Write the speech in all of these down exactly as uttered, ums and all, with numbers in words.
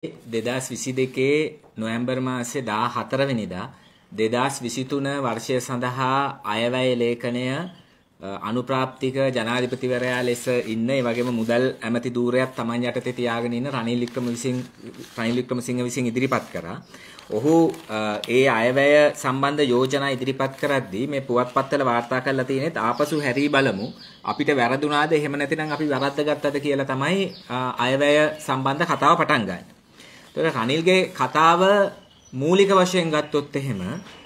දෙදහස් විසි දෙකේ නොවැම්බර් මාසේ දාහතර වෙනිදා දෙදහස් විසිතුන වර්ෂය සඳහා අයවැය ලේඛනය අනුප්‍රාප්තික ජනාධිපතිවරයා ලෙස ඉන්න ඒ වගේම මුදල් ඇමති ධූරයක් Taman යටතේ තියාගෙන ඉන්න රනිල් වික්‍රමසිංහ රනිල් වික්‍රමසිංහ විසින් ඉදිරිපත් කරා. ඔහු ඒ අයවැය සම්බන්ධ යෝජනා ඉදිරිපත් කරද්දී මේ පුවත්පත්වල වාර්තා කරලා තියෙනෙත් ආපසු හැරී බලමු අපිට වැරදුනාද එහෙම නැතිනම් අපි වැරද්දගත්තද කියලා තමයි අයවැය සම්බන්ධ කතාව පටන් ගන්නේ. ඒතර රනිල්ගේ කතාව මූලික වශයෙන් ගත්තොත් එහෙම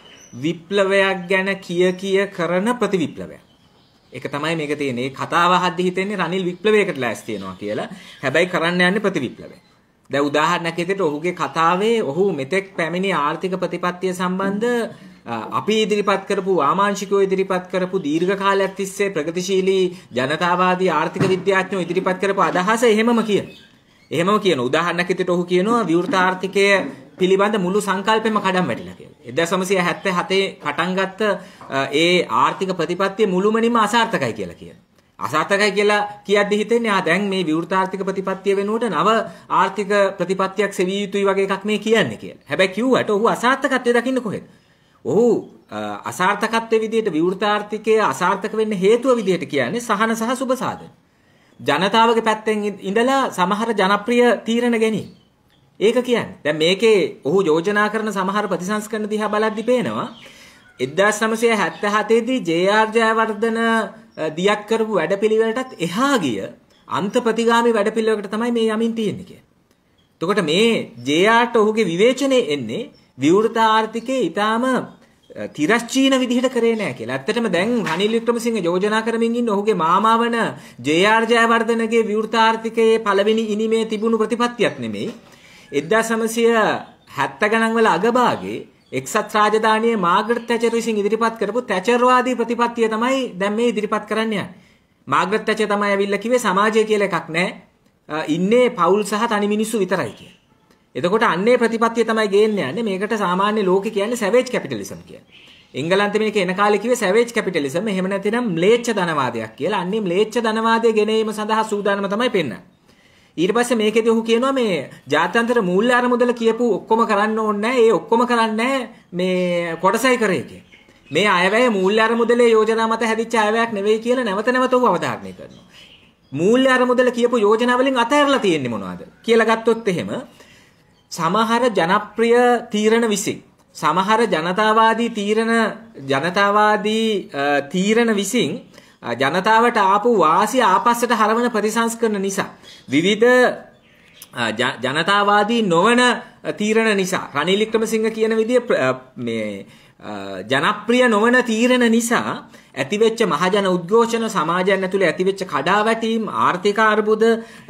විප්ලවයක් ගැන කිය කිය කරන ප්‍රතිවිප්ලවයක්. ඒක තමයි මේක තියෙන්නේ. මේ කතාව අහද්දි හිතෙන්නේ රනිල් විප්ලවයකට ලෑස්ති වෙනවා කියලා. හැබැයි කරන්න යන්නේ ප්‍රතිවිප්ලවයක්. දැන් උදාහරණයක් විදිහට ඔහුගේ කතාවේ ඔහු මෙතෙක් පැමිණි ආර්ථික ප්‍රතිපත්තිය සම්බන්ධ අපි ඉදිරිපත් කරපු වාමාංශිකව ඉදිරිපත් කරපු දීර්ඝ කාලයක් තිස්සේ ප්‍රගතිශීලී ජනතාවාදී ආර්ථික විද්‍යාඥයෝ ඉදිරිපත් කරපු අදහස එහෙමම කියන. එහෙමම කියන උදාහරණයක් විදිහට ඔහු කියනවා විවෘත ආර්ථිකය පිළිබඳ මුළු සංකල්පෙම කඩන් වැටිලා කියලා. එක්දහස් නවසිය හැත්තෑ හතේ පටන් ගත්ත ඒ ආර්ථික ප්‍රතිපත්තිය මුළුමනින්ම අසාර්ථකයි කියලා කියනවා. අසාර්ථකයි කියලා කියද්දි හිතෙන්නේ ආ දැන් මේ විවෘත ආර්ථික ප්‍රතිපත්තිය වෙනුවට නව ආර්ථික ප්‍රතිපත්තියක් සෙවිය යුතුයි වගේ එකක් මේ කියන්නේ කියලා. හැබැයි කිව්වට ඔහු අසාර්ථකත්වය දකින්න කොහෙද? ඔහු අසාර්ථකත්වයේ විදිහට විවෘත ආර්ථිකය අසාර්ථක වෙන්න හේතුව විදිහට කියන්නේ සහන සහ සුබ සාධන. ජනතාවගේ පැත්තෙන් ඉඳලා සමහර ජනප්‍රිය තීරණ ගැනීම. ඒක කියන්නේ. දැන් මේකේ ඔහු යෝජනා කරන සමහර ප්‍රතිසංස්කරණ දිහා බලද්දි පේනවා එක්දහස් නවසිය හැත්තෑ හතේ දී ජේ ආර් ජයවර්ධන දියත් කරපු වැඩපිළිවෙලටත් එහා ගිය අන්ත ප්‍රතිගාමී වැඩපිළිවෙලකට තමයි මේ යමින් තියෙන්නේ කියන්නේ. එතකොට මේ ජේ ආර්ට ඔහුගේ විවේචනයේ එන්නේ විවෘත ආර්ථිකයේ ඊටාම තිරස්චීන විදිහට කරේ නැහැ කියලා. ඇත්තටම දැන් රනිල් වික්‍රමසිංහ යෝජනා කරමින් ඉන්න ඔහුගේ මාමා වන ජේ ආර් ජයවර්ධනගේ විවෘත ආර්ථිකයේ පළවෙනි ඉනිමේ තිබුණු ප්‍රතිපත්තියක් නෙමෙයි. එක්දහස් නවසිය හැත්තෑ ගණන් වල අගභාගයේ එක්සත් රාජධානියේ මාග්‍රට් තැචර් විසින් ඉදිරිපත් කරපු තැචර්වාදී ප්‍රතිපත්තිය තමයි දැන් මේ ඉදිරිපත් කරන්න යන්නේ. මාග්‍රට් තැචර් තමයි ඇවිල්ලා කිව්වේ සමාජය කියලා එකක් නැහැ. ඉන්නේ පවුල් සහ තනි මිනිස්සු විතරයි කියලා. එතකොට අන්නේ ප්‍රතිපත්තිය තමයි ගේන්න යන්නේ. මේකට සාමාන්‍ය ලෝකේ කියන්නේ සැවේජ් කැපිටලිසම් කියලා. එංගලන්තේ මේක එන කාලේ කිව්වේ සැවේජ් කැපිටලිසම්. එහෙම නැතිනම් ම්ලේච්ඡ ධනවාදයක් කියලා. අන්නේ ම්ලේච්ඡ ධනවාදය ගෙනීම සඳහා සූදානම තමයි පෙන්නන්නේ. ඊට පස්සේ මේකෙදි ඔහු කියනවා මේ ජාත්‍යන්තර මූල්‍ය අරමුදල කියපු ඔක්කොම කරන්න ඕනේ නැහැ. ඒ ඔක්කොම කරන්නේ මේ කොටසයි කරේ කියලා. මේ අයවැය මූල්‍ය අරමුදලේ යෝජනා මත හැදිච්ච අයවැයක් නෙවෙයි කියලා නැවත නැවත ඔහු අවධාරණය කරනවා. මූල්‍ය අරමුදල කියපු යෝජනා වලින් අතහැරලා තියෙන්නේ මොනවද කියලා ගත්තොත් එහෙම සමහර ජනප්‍රිය තීරණ විසින් සමහර ජනතාවාදී තීරණ ජනතාවාදී තීරණ විසින් ජනතාවට ආපු වාසිය ආපස්සට හරවන ප්‍රතිසංස්කරණ නිසා විවිධ ජනතාවාදී නොවන තීරණ නිසා රනිල් වික්‍රමසිංහ කියන විදිය මේ ජනප්‍රිය නොවන තීරණ නිසා ඇතිවෙච්ච මහජන උද්ඝෝෂණ සමාජයන් ඇතුලේ ඇතිවෙච්ච කඩාවැටීම් ආර්ථික අර්බුද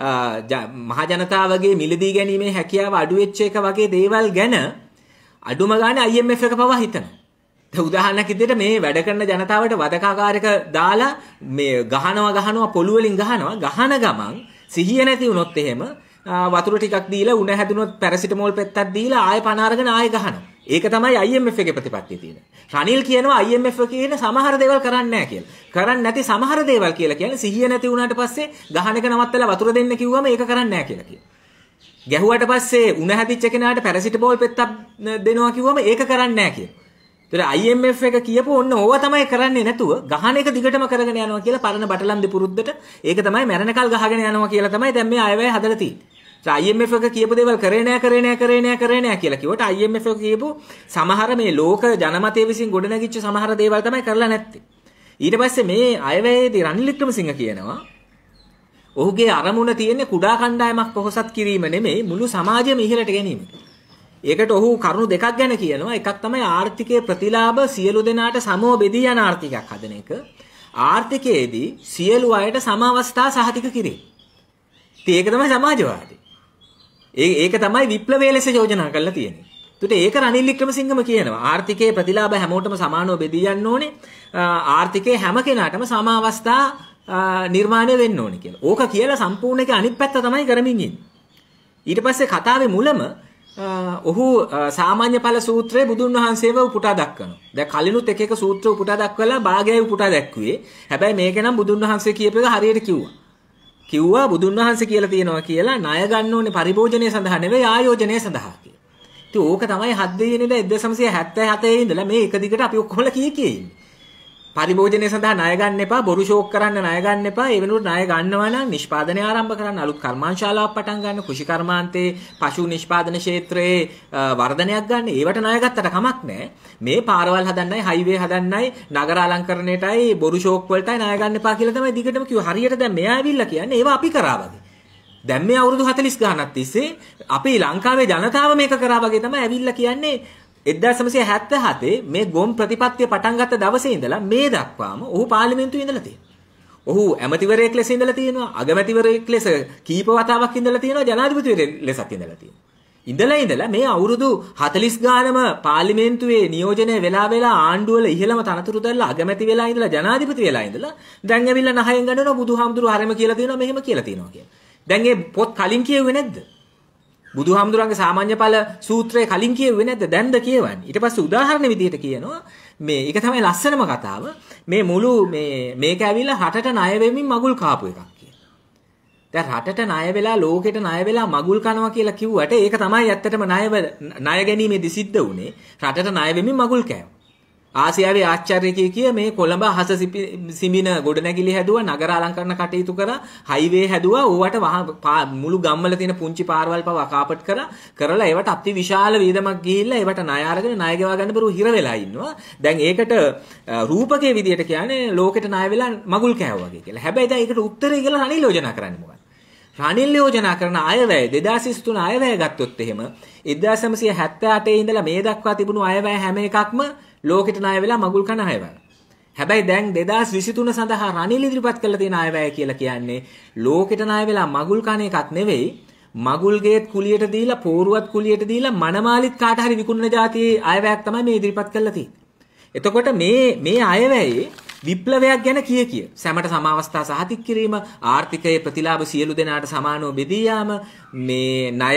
මහජනතාවගේ මිලදී ගැනීමේ හැකියාව අඩු වෙච්ච එක වගේ දේවල් ගැන අඩුම ගානේ අයි එම් එෆ් එක පවා හිතනවා. දැන් උදාහරණයක් විදිහට මේ වැඩ කරන ජනතාවට වදකාකාරයක දාලා මේ ගහනවා ගහනවා පොළු වලින් ගහනවා ගහන ගමන් සිහිය නැති වුණොත් එහෙම වතුර ටිකක් දීලා උණ හැදුනොත් පැරසිටමෝල් පෙත්තක් දීලා ආයෙ පණ අරගෙන ආයෙ ගහනවා. ඒක තමයි අයි එම් එෆ් එකේ ප්‍රතිපත්තිය තියෙන්නේ. රනිල් කියනවා අයි එම් එෆ් කියන සමහර දේවල් කරන්නේ නැහැ කියලා. කරන්නේ නැති සමහර දේවල් කියලා කියන්නේ සිහිය නැති වුණාට පස්සේ ගහන එක නවත්තලා වතුර දෙන්න කිව්වම ඒක කරන්නේ නැහැ කියලා කියනවා. ගැහුවට පස්සේ උණ හැදිච්ච කෙනාට පැරසිටමෝල් පෙත්තක් දෙනවා කිව්වම ඒක කරන්නේ නැහැ කියනවා. ඒතර අයි එම් එෆ් එක කියපුව ඔන්න ඕවා තමයි කරන්නේ නැතුව ගහන එක දිගටම කරගෙන යනවා කියලා පරණ බටලම් දෙපුරුද්දට ඒක තමයි මැරෙනකල් ගහගෙන යනවා කියලා තමයි දැන් මේ අයවැය හදලා තියෙන්නේ. ඒතර අයි එම් එෆ් එක කියපු දේවල් කරේ නෑ කරේ නෑ කරේ නෑ කරේ නෑ කියලා කිව්වට අයි එම් එෆ් එක කියපු සමහර මේ ලෝක ජනමතය විසින් ගොඩනැගිච්ච සමහර දේවල් තමයි කරලා නැත්තේ. ඊට පස්සේ මේ අයවැයේදී රනිල් වික්‍රමසිංහ කියනවා ඔහුගේ අරමුණ තියෙන්නේ කුඩා කණ්ඩායමක් පොහොසත් කිරීම නෙමෙයි මුළු සමාජයම ඉහළට ගැනීම. ඒකට ඔහු කරුණු දෙකක් ගැන කියනවා. එකක් තමයි ආර්ථිකයේ ප්‍රතිලාභ සියලු දෙනාට සමව බෙදී යන ආර්ථිකයක් හදන එක. ආර්ථිකයේදී සියලු අයට සම අවස්ථා සහතික කිරීම. ඒක තමයි සමාජවාදී. ඒක තමයි විප්ලවයේ ලෙස යෝජනා කරලා තියෙන්නේ. ඒකට ඒක රනිල් වික්‍රමසිංහම කියනවා. ආර්ථිකයේ ප්‍රතිලාභ හැමෝටම සමානව බෙදී යන්න ඕනේ. ආර්ථිකයේ හැම කෙනාටම සම අවස්ථා නිර්මාණය වෙන්න ඕනේ කියලා. ඕක කියලා සම්පූර්ණ එකේ අනිත් පැත්ත තමයි කරමින් ඉන්නේ. ඊට පස්සේ කතාවේ මුලම ඔහු සාමාන්‍ය ඵල සූත්‍රයේ බුදුන් වහන්සේව උපුටා දක්වනවා. දැන් කලිනුත් එක එක සූත්‍ර උපුටා දක්වලා භාගයයි උපුටා දැක්ුවේ. හැබැයි මේක නම් බුදුන් වහන්සේ කියපු එක හරියට කිව්වා. කිව්වා බුදුන් වහන්සේ කියලා තියෙනවා කියලා ණය ගන්න ඕනේ පරිභෝජනය සඳහා නෙවෙයි ආයෝජනය සඳහා කියලා. ඉතින් ඕක තමයි හත් දෙවෙනි ඉඳලා එක්දහස් නවසිය හැත්තෑ හතේ ඉඳලා මේ එක දිගට අපි ඔක්කොමලා කී කී ඉන්නේ. පරිභෝජනය සඳහා ණය ගන්න එපා, බොරු ෂෝක් කරන්න ණය ගන්න එපා. ඒ වෙනුවට ණය ගන්නවා නම් නිෂ්පාදනය ආරම්භ කරන්න, අලුත් කර්මාන්තශාලාවක් පටන් ගන්න, කෘෂි කර්මාන්තේ, පශු නිෂ්පාදන ක්ෂේත්‍රයේ වර්ධනයක් ගන්න. ඒවට ණය ගත්තට කමක් නැහැ. මේ පාරවල් හදන්නයි, හයිවේ හදන්නයි, නගර අලංකරණයටයි, බොරු ෂෝක් වලටයි ණය ගන්න එපා කියලා තමයි දිගටම කිව්වා. හරියට දැන් මෙයා ඇවිල්ලා කියන්නේ ඒවා අපි කරා වගේ. දැන් මේ අවුරුදු හතළිස් ගානක් තිස්සේ අපි ලංකාවේ ජනතාව මේක කරා වගේ තමයි ඇවිල්ලා කියන්නේ. එක්දහස් නවසිය හැත්තෑ හතේ මේ ගොම් ප්‍රතිපත්තිය පටන් ගත්ත දවසේ ඉඳලා මේ දක්වාම ඔහු පාර්ලිමේන්තුවේ ඉඳලා තියෙනවා. ඔහු ඇමතිවරයෙක් ලෙස ඉඳලා තියෙනවා, අගමැතිවරයෙක් ලෙස කීප වතාවක් ඉඳලා තියෙනවා, ජනාධිපතිවරයෙක් ලෙසත් ඉඳලා තියෙනවා. ඉඳලා ඉඳලා මේ අවුරුදු හතළිස් ගානම පාර්ලිමේන්තුවේ නියෝජනය වෙලා වෙලා ආණ්ඩුවල ඉහළම තනතුරු දැල්ලා අගමැති වෙලා ඉඳලා ජනාධිපති වෙලා ඉඳලා දැන් ඇවිල්ලා නහයෙන් ගන්නනවා බුදුහාමුදුරුවෝ හරිම කියලා තියෙනවා මෙහෙම කියලා තියෙනවා කියලා. දැන් මේ පොත් කලින් කියුවේ නැද්ද? බුදුහාමුදුරන්ගේ සාමාන්‍ය ඵල සූත්‍රය කලින් කියුවේ නැද්ද? දැන්ද කියවන්නේ. ඊට පස්සේ උදාහරණ විදිහට කියනවා මේ ඒක තමයි ලස්සනම කතාව. මේ මුළු මේ මේක ඇවිල්ලා රටට ණය වෙමින් මගුල් කාපු එකක් කියලා. දැන් රටට ණය වෙලා ලෝකෙට ණය වෙලා මගුල් කනවා කියලා කිව්වට ඒක තමයි ඇත්තටම ණය ණය ගැනීමේදී සිද්ධ වුනේ. රටට ණය වෙමින් මගුල් කෑවා. ආසියාවේ ආචාර්ය කිය කිය මේ කොළඹ හස සිමින ගොඩනැගිලි හැදුවා, නගර අලංකරණ කටයුතු කරා, හයිවේ හැදුවා, ඕවට මුළු ගම්වල තියෙන පුංචි පාරවල් පවා කාපට් කරා, කරලා ඒවට අති විශාල වේදමක් ගිහිල්ලා ඒවට ණය අරගෙන ණය ගෙවා ගන්න බරුව හිර වෙලා ඉන්නවා. දැන් ඒකට රූපකයේ විදියට කියන්නේ ලෝකෙට ණය වෙලා මගුල් කෑවා වගේ කියලා. හැබැයි දැන් ඒකට උත්තරේ කියලා රනිල් යෝජනා කරන්නේ මොකක්ද? රනිල් යෝජනා කරන අයවැය දෙදාස් විසි තුන අයවැය ගත්තොත් එහෙම එක්දහස් නවසිය හැත්තෑ අටේ ඉඳලා මේ දක්වා තිබුණු අයවැය හැම එකක්ම ලෝකෙට ණය වෙලා මගුල් කන අයවැය. හැබැයි දැන් දෙදාස් විසි තුන සඳහා රනිල් ඉදිරිපත් කළ තියෙන අයවැය කියලා කියන්නේ ලෝකෙට ණය වෙලා මගුල් කන එකක් නෙවෙයි, මගුල් ගේත් කුලියට දීලා, පෝරුවත් කුලියට දීලා මනමාලිත් කාට හරි විකුණන જાතියේ අයවැයක් තමයි මේ ඉදිරිපත් කළා තියෙන්නේ. එතකොට මේ මේ අයවැයේ විප්ලවයක් ගැන කිය කිය සැමට සම අවස්ථා සහතික කිරීම, ආර්ථිකයේ ප්‍රතිලාභ සියලු දෙනාට සමානව බෙදී යාම, මේ ණය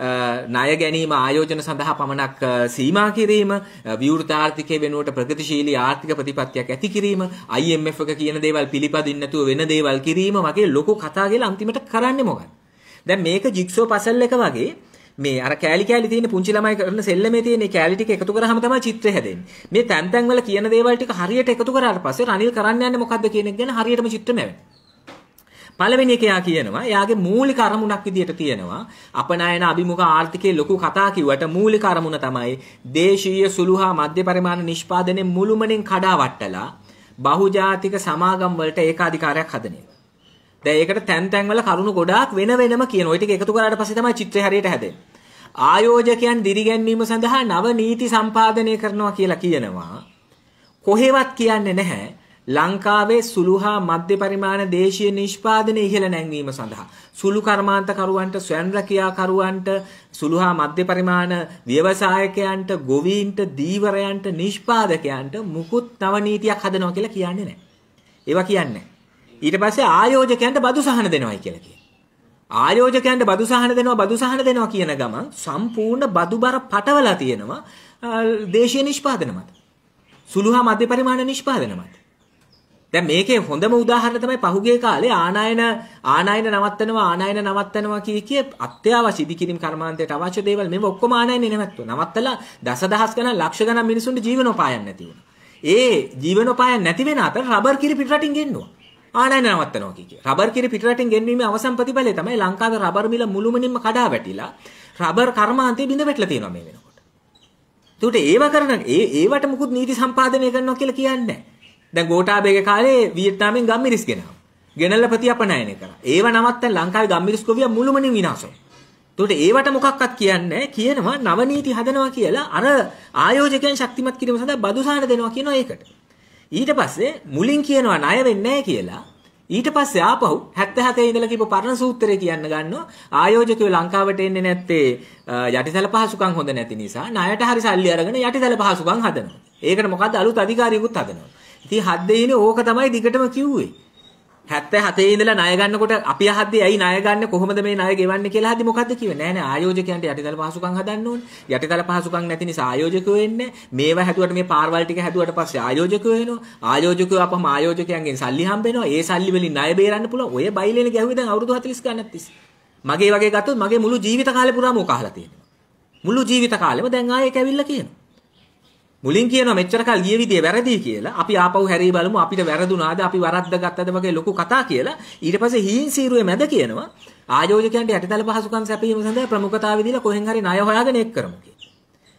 ණය ගැනීම ආයෝජන සඳහා පමණක් සීමා කිරීම, විවෘත ආර්ථිකයේ වෙනුවට ප්‍රගතිශීලී ආර්ථික ප්‍රතිපත්තියක් ඇති කිරීම, I M F එක කියන දේවල් පිළිපදින්න නැතුව වෙන දේවල් කිරීම වගේ ලොකු කතා කියලා අන්තිමට කරන්නේ මොකක්ද? දැන් මේක ජිග්සෝ පසල් එක වගේ මේ අර කෑලි කෑලි තියෙන පුංචි ළමයි කරන සෙල්ලමේ තියෙන කෑලි ටික එකතු කරාම තමයි චිත්‍රය හැදෙන්නේ. මේ තැන් තැන් වල කියන දේවල් ටික හරියට එකතු කරාට පස්සේ රනිල් කරන්න යන්නේ මොකද්ද කියන එක ගැන හරියටම චිත්‍රෙ නැවෙනවා. පළවෙනි එක යා කියනවා එයාගේ මූලික අරමුණක් විදියට තියෙනවා අපනයන අභිමුඛ ආර්ථිකයේ ලොකු කතා කිව්වට මූලික අරමුණ තමයි දේශීය සුළු හා මධ්‍ය පරිමාණ නිෂ්පාදනයේ මුළුමනින් කඩා වට්ටලා බහුජාතික සමාගම් වලට ඒකාධිකාරයක් හදන එක. දැන් ඒකට තැන් තැන් වල කරුණු ගොඩාක් වෙන වෙනම කියන ওই ටික එකතු කරාට පස්සේ තමයි චිත්‍රය හරියට හැදෙන්නේ. ආයෝජකයන් දිරිගැන්වීම සඳහා නව නීති සම්පාදනය කරනවා කියලා කියනවා. කොහෙවත් කියන්නේ නැහැ ලංකාවේ සුළු හා මධ්‍ය පරිමාණ දේශීය නිෂ්පාදනය ඉහළ නැංවීම සඳහා සුළු කර්මාන්තකරුවන්ට, ස්වයං රැකියාකරුවන්ට, සුළු හා මධ්‍ය පරිමාණ ව්‍යවසායකයන්ට, ගොවීන්ට, දීවරයන්ට, නිෂ්පාදකයන්ට මුකුත් නව නීතියක් හදනවා කියලා කියන්නේ නැහැ. ඒවා කියන්නේ ඊට පස්සේ ආයෝජකයන්ට බදු සහන දෙනවයි කියලා කියනවා. ආයෝජකයන්ට බදු සහන දෙනවා බදු සහන දෙනවා කියන ගමන් සම්පූර්ණ බදු බර පටවලා තියෙනවා දේශීය නිෂ්පාදන මත. සුළු හා මධ්‍ය පරිමාණ නිෂ්පාදන මත. දැන් මේකේ හොඳම උදාහරණ තමයි පහුගිය කාලේ ආනයන ආනයන නවත්තනවා ආනයන නවත්තනවා කිය කිය අත්‍යවශ්‍ය ඉදිකිරීම කර්මාන්තයට අවශ්‍ය දේවල් මේව ඔක්කොම ආනයනේ නැවැත්තුවා. නවත්තලා දසදහස් ගණන් ලක්ෂ ගණන් මිනිසුන්ට ජීවනෝපායන් නැති වුණා. ඒ ජීවනෝපායන් නැති වෙන අතර රබර් කිරි පිටරටින් ගෙන්නුවා. ආනයන නවත්තනවා කිය කිය. රබර් කිරි පිටරටින් ගෙන්වීමේ අවසන් ප්‍රතිඵලය තමයි ලංකාවේ රබර් මිල මුළුමනින්ම කඩා වැටිලා රබර් කර්මාන්තයේ බිඳ වැටලා තියෙනවා මේ වෙනකොට. ඒකට ඒව කරන ඒ ඒවට මුකුත් නීති සම්පාදනය කරනවා කියලා කියන්නේ නැහැ. දැන් ගෝඨාභයගේ කාලේ වියට්නාමෙන් ගම්මිරිස් ගෙනාවා. ගෙනල්ලා ප්‍රතිඅපනයනය කරා. ඒව නවත්තන ලංකාවේ ගම්මිරිස් ගොවියා මුළුමනින් විනාශ වුණා. ඒකට ඒවට මොකක්වත් කියන්නේ කියනවා නව නීති හදනවා කියලා අර ආයෝජකයන් ශක්තිමත් කිරීම සඳහා බදු සහන දෙනවා කියනවා ඒකට. ඊට පස්සේ මුලින් කියනවා ණය වෙන්නේ නැහැ කියලා. ඊට පස්සේ ආපහු හැත්තෑ හතේ ඉඳලා කියපු පරණ සූත්‍රය කියන්න ගන්නවා ආයෝජකයෝ ලංකාවට එන්නේ නැත්තේ යටිතල පහසුකම් හොඳ නැති නිසා ණයට හරි සල්ලි අරගෙන යටිතල පහසුකම් හදනවා. ඒකට මොකද්ද අලුත් අධිකාරියකුත් හදනවා. ඉතින් හත් දෙයිනේ ඕක තමයි දිගටම කිව්වේ. හැත්තෑ හතේ ඉඳලා ණය ගන්නකොට අපි අහද්දී ඇයි ණය ගන්න කොහොමද මේ ණය ගෙවන්නේ කියලා අහද්දී මොකද්ද කිව්වේ? නෑ නෑ ආයෝජකයන්ට යටිතල පහසුකම් හදන්න ඕනේ. යටිතල පහසුකම් නැති නිසා ආයෝජකයෝ එන්නේ. මේවා හැදුවට මේ පාරවල් ටික හැදුවට පස්සේ ආයෝජකයෝ එනවා. ආයෝජකයෝ අපම ආයෝජකයන්ගෙන් සල්ලි හම්බ වෙනවා. ඒ සල්ලි වලින් ණය බේරන්න පුළුවන්. ඔය බයිලේනේ ගැහුවේ දැන් අවුරුදු හතළිස් ගණනක් තිස්සේ. මගේ වගේ ගත්තොත් මගේ මුළු ජීවිත කාලේ පුරාම ඕක අහලා තියෙනවා. මුළු ජීවිත කාලෙම දැන් ආයේ ඒක ඇවිල්ලා කියනවා. මුලින් කියනවා මෙච්චර කල් ගිය විදිය වැරදි කියලා. අපි ආපහු හැරී බලමු අපිට වැරදුනාද අපි වරද්ද ගත්තද වගේ ලොකු කතා කියලා. ඊට පස්සේ හීන් සීරුවේ මැද කියනවා ආයෝජකයන්ට යටිතල පහසුකම් සැපයීම සඳහා ප්‍රමුඛතාවය දීලා කොහෙන් හරි ණය හොයාගෙන එක් කරමු කියලා.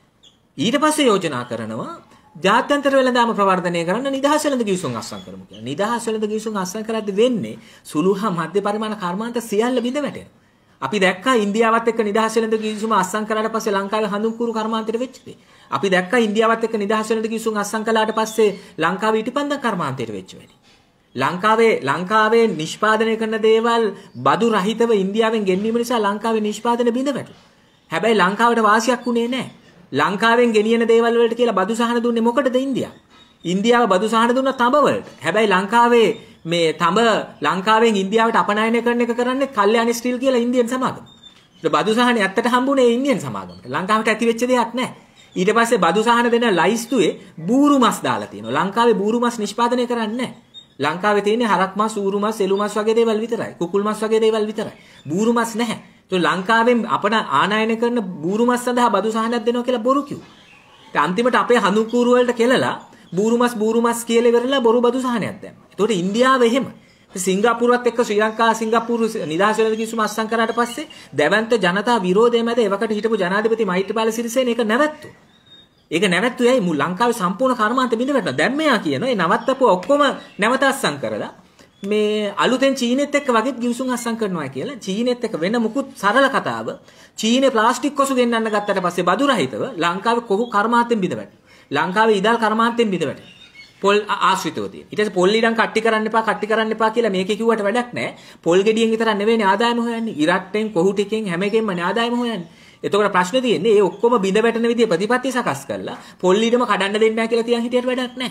ඊට පස්සේ යෝජනා කරනවා ජාත්‍යන්තර වෙළඳාම ප්‍රවර්ධනය කරන්න නිදහස් වෙළඳ ගිවිසුම් අත්සන් කරමු කියලා. නිදහස් වෙළඳ ගිවිසුම් අත්සන් කරද්දී වෙන්නේ සුළු හා මධ්‍ය පරිමාණ කර්මාන්ත සියල්ල බිඳ වැටෙනවා. අපි දැක්කා ඉන්දියාවත් එක්ක නිදහස් වෙළඳ ගිවිසුම අත්සන් කරාට පස්සේ ලංකාවේ හඳුන්කුරු කර්මාන්තයට වෙච්ච දේ. අපි දැක්කා ඉන්දියාවත් එක්ක නිදහස් වෙළඳ ගිවිසුම් අත්සන් කළාට පස්සේ ලංකාවේ ඉටිපන්දම් කර්මාන්තයට වෙච්ච වැඩි. ලංකාවේ ලංකාවේ නිෂ්පාදනය කරන දේවල් බදු රහිතව ඉන්දියාවෙන් ගෙන්වීම නිසා ලංකාවේ නිෂ්පාදන බිඳ වැටුණා. හැබැයි ලංකාවට වාසියක් උනේ නැහැ. ලංකාවෙන් ගෙනියන දේවල් වලට කියලා බදු සහන දුන්නේ මොකටද ඉන්දියාව? ඉන්දියාව බදු සහන දුන්න තඹ වලට. හැබැයි ලංකාවේ මේ තඹ ලංකාවෙන් ඉන්දියාවට අපනයනය කරන එක කරන්නේ කල්යාණ ස්ටීල් කියලා ඉන්දියන් සමාගම. ඒක බදු සහනේ ඇත්තට හම්බුනේ ඉන්දියන් සමාගමට. ලංකාවට ඇති වෙච්ච දෙයක් නැහැ. ඊට පස්සේ බදු සහන දෙන ලයිස්තුවේ බූරු මස් දාලා තියෙනවා. ලංකාවේ බූරු මස් නිෂ්පාදනය කරන්නේ නැහැ. ලංකාවේ තියෙන්නේ හරක් මස්, ඌරු මස්, එළු මස් වගේ දේවල් විතරයි. කුකුල් මස් වගේ දේවල් විතරයි. බූරු මස් නැහැ. ඒක ලංකාවෙන් අපන ආනයනය කරන බූරු මස් සඳහා බදු සහනයක් දෙනවා කියලා බොරු කිව්වා. ඒ අන්තිමට අපේ හඳුන්කුරු වලට කෙලලා බූරු මස් බූරු මස් කියලා ඉවරලා බොරු බදු සහනයක් දැම්මා. ඒතකොට ඉන්දියාව එහෙම. සිංගප්පූරුවත් එක්ක ශ්‍රී ලංකා සිංගප්පූරු නිදහස් වෙළඳ කිවිසුම අත්සන් කරාට පස්සේ දැවැන්ත ජනතා විරෝධය මැද එවකට හිටපු ජනාධිපති මෛත්‍රීපාල සිරිසේන ඒක නැවැත්තුවා. ඒක නැවැත්තුවේ ඇයි? මුළු ලංකාවේ සම්පූර්ණ කර්මාන්ත බිඳ වැටුණා. දැන් මෙයා කියනවා මේ නවත්තපුව ඔක්කොම නැවත අත්සන් කරලා මේ අලුතෙන් චීනෙත් එක්ක වගේ ගිවිසුම් අත්සන් කරනවා කියලා. චීනෙත් එක්ක වෙන මුකුත් සරල කතාව. චීනේ ප්ලාස්ටික් කොසු ගෙන්නන්න ගත්තට පස්සේ බදු රහිතව ලංකාවේ කොහො කර්මාන්තෙන් බිඳ වැටුණා. ලංකාවේ ඉදල් කර්මාන්තෙන් බිඳ වැටුණා. පොල් ආශ්‍රිතව තියෙන. ඊට පස්සේ පොල් ඊඩම් කට්ටි කරන්න එපා කට්ටි කරන්න එපා කියලා මේකේ කිව්වට වැඩක් නැහැ. පොල් ගෙඩියෙන් විතරක් නෙවෙයිනේ ආදායම හොයන්නේ. ඉරට්ටෙන් කොහු ටිකෙන් හැම එකෙන්ම ආදායම හොයන්නේ. එතකොට ප්‍රශ්නේ තියෙන්නේ මේ ඔක්කොම බිඳ වැටෙන විදිය ප්‍රතිපත්ති සකස් කරලා පොල් ඊඩම කඩන්න දෙන්නේ නැහැ කියලා තියන් හිටියට වැඩක් නැහැ.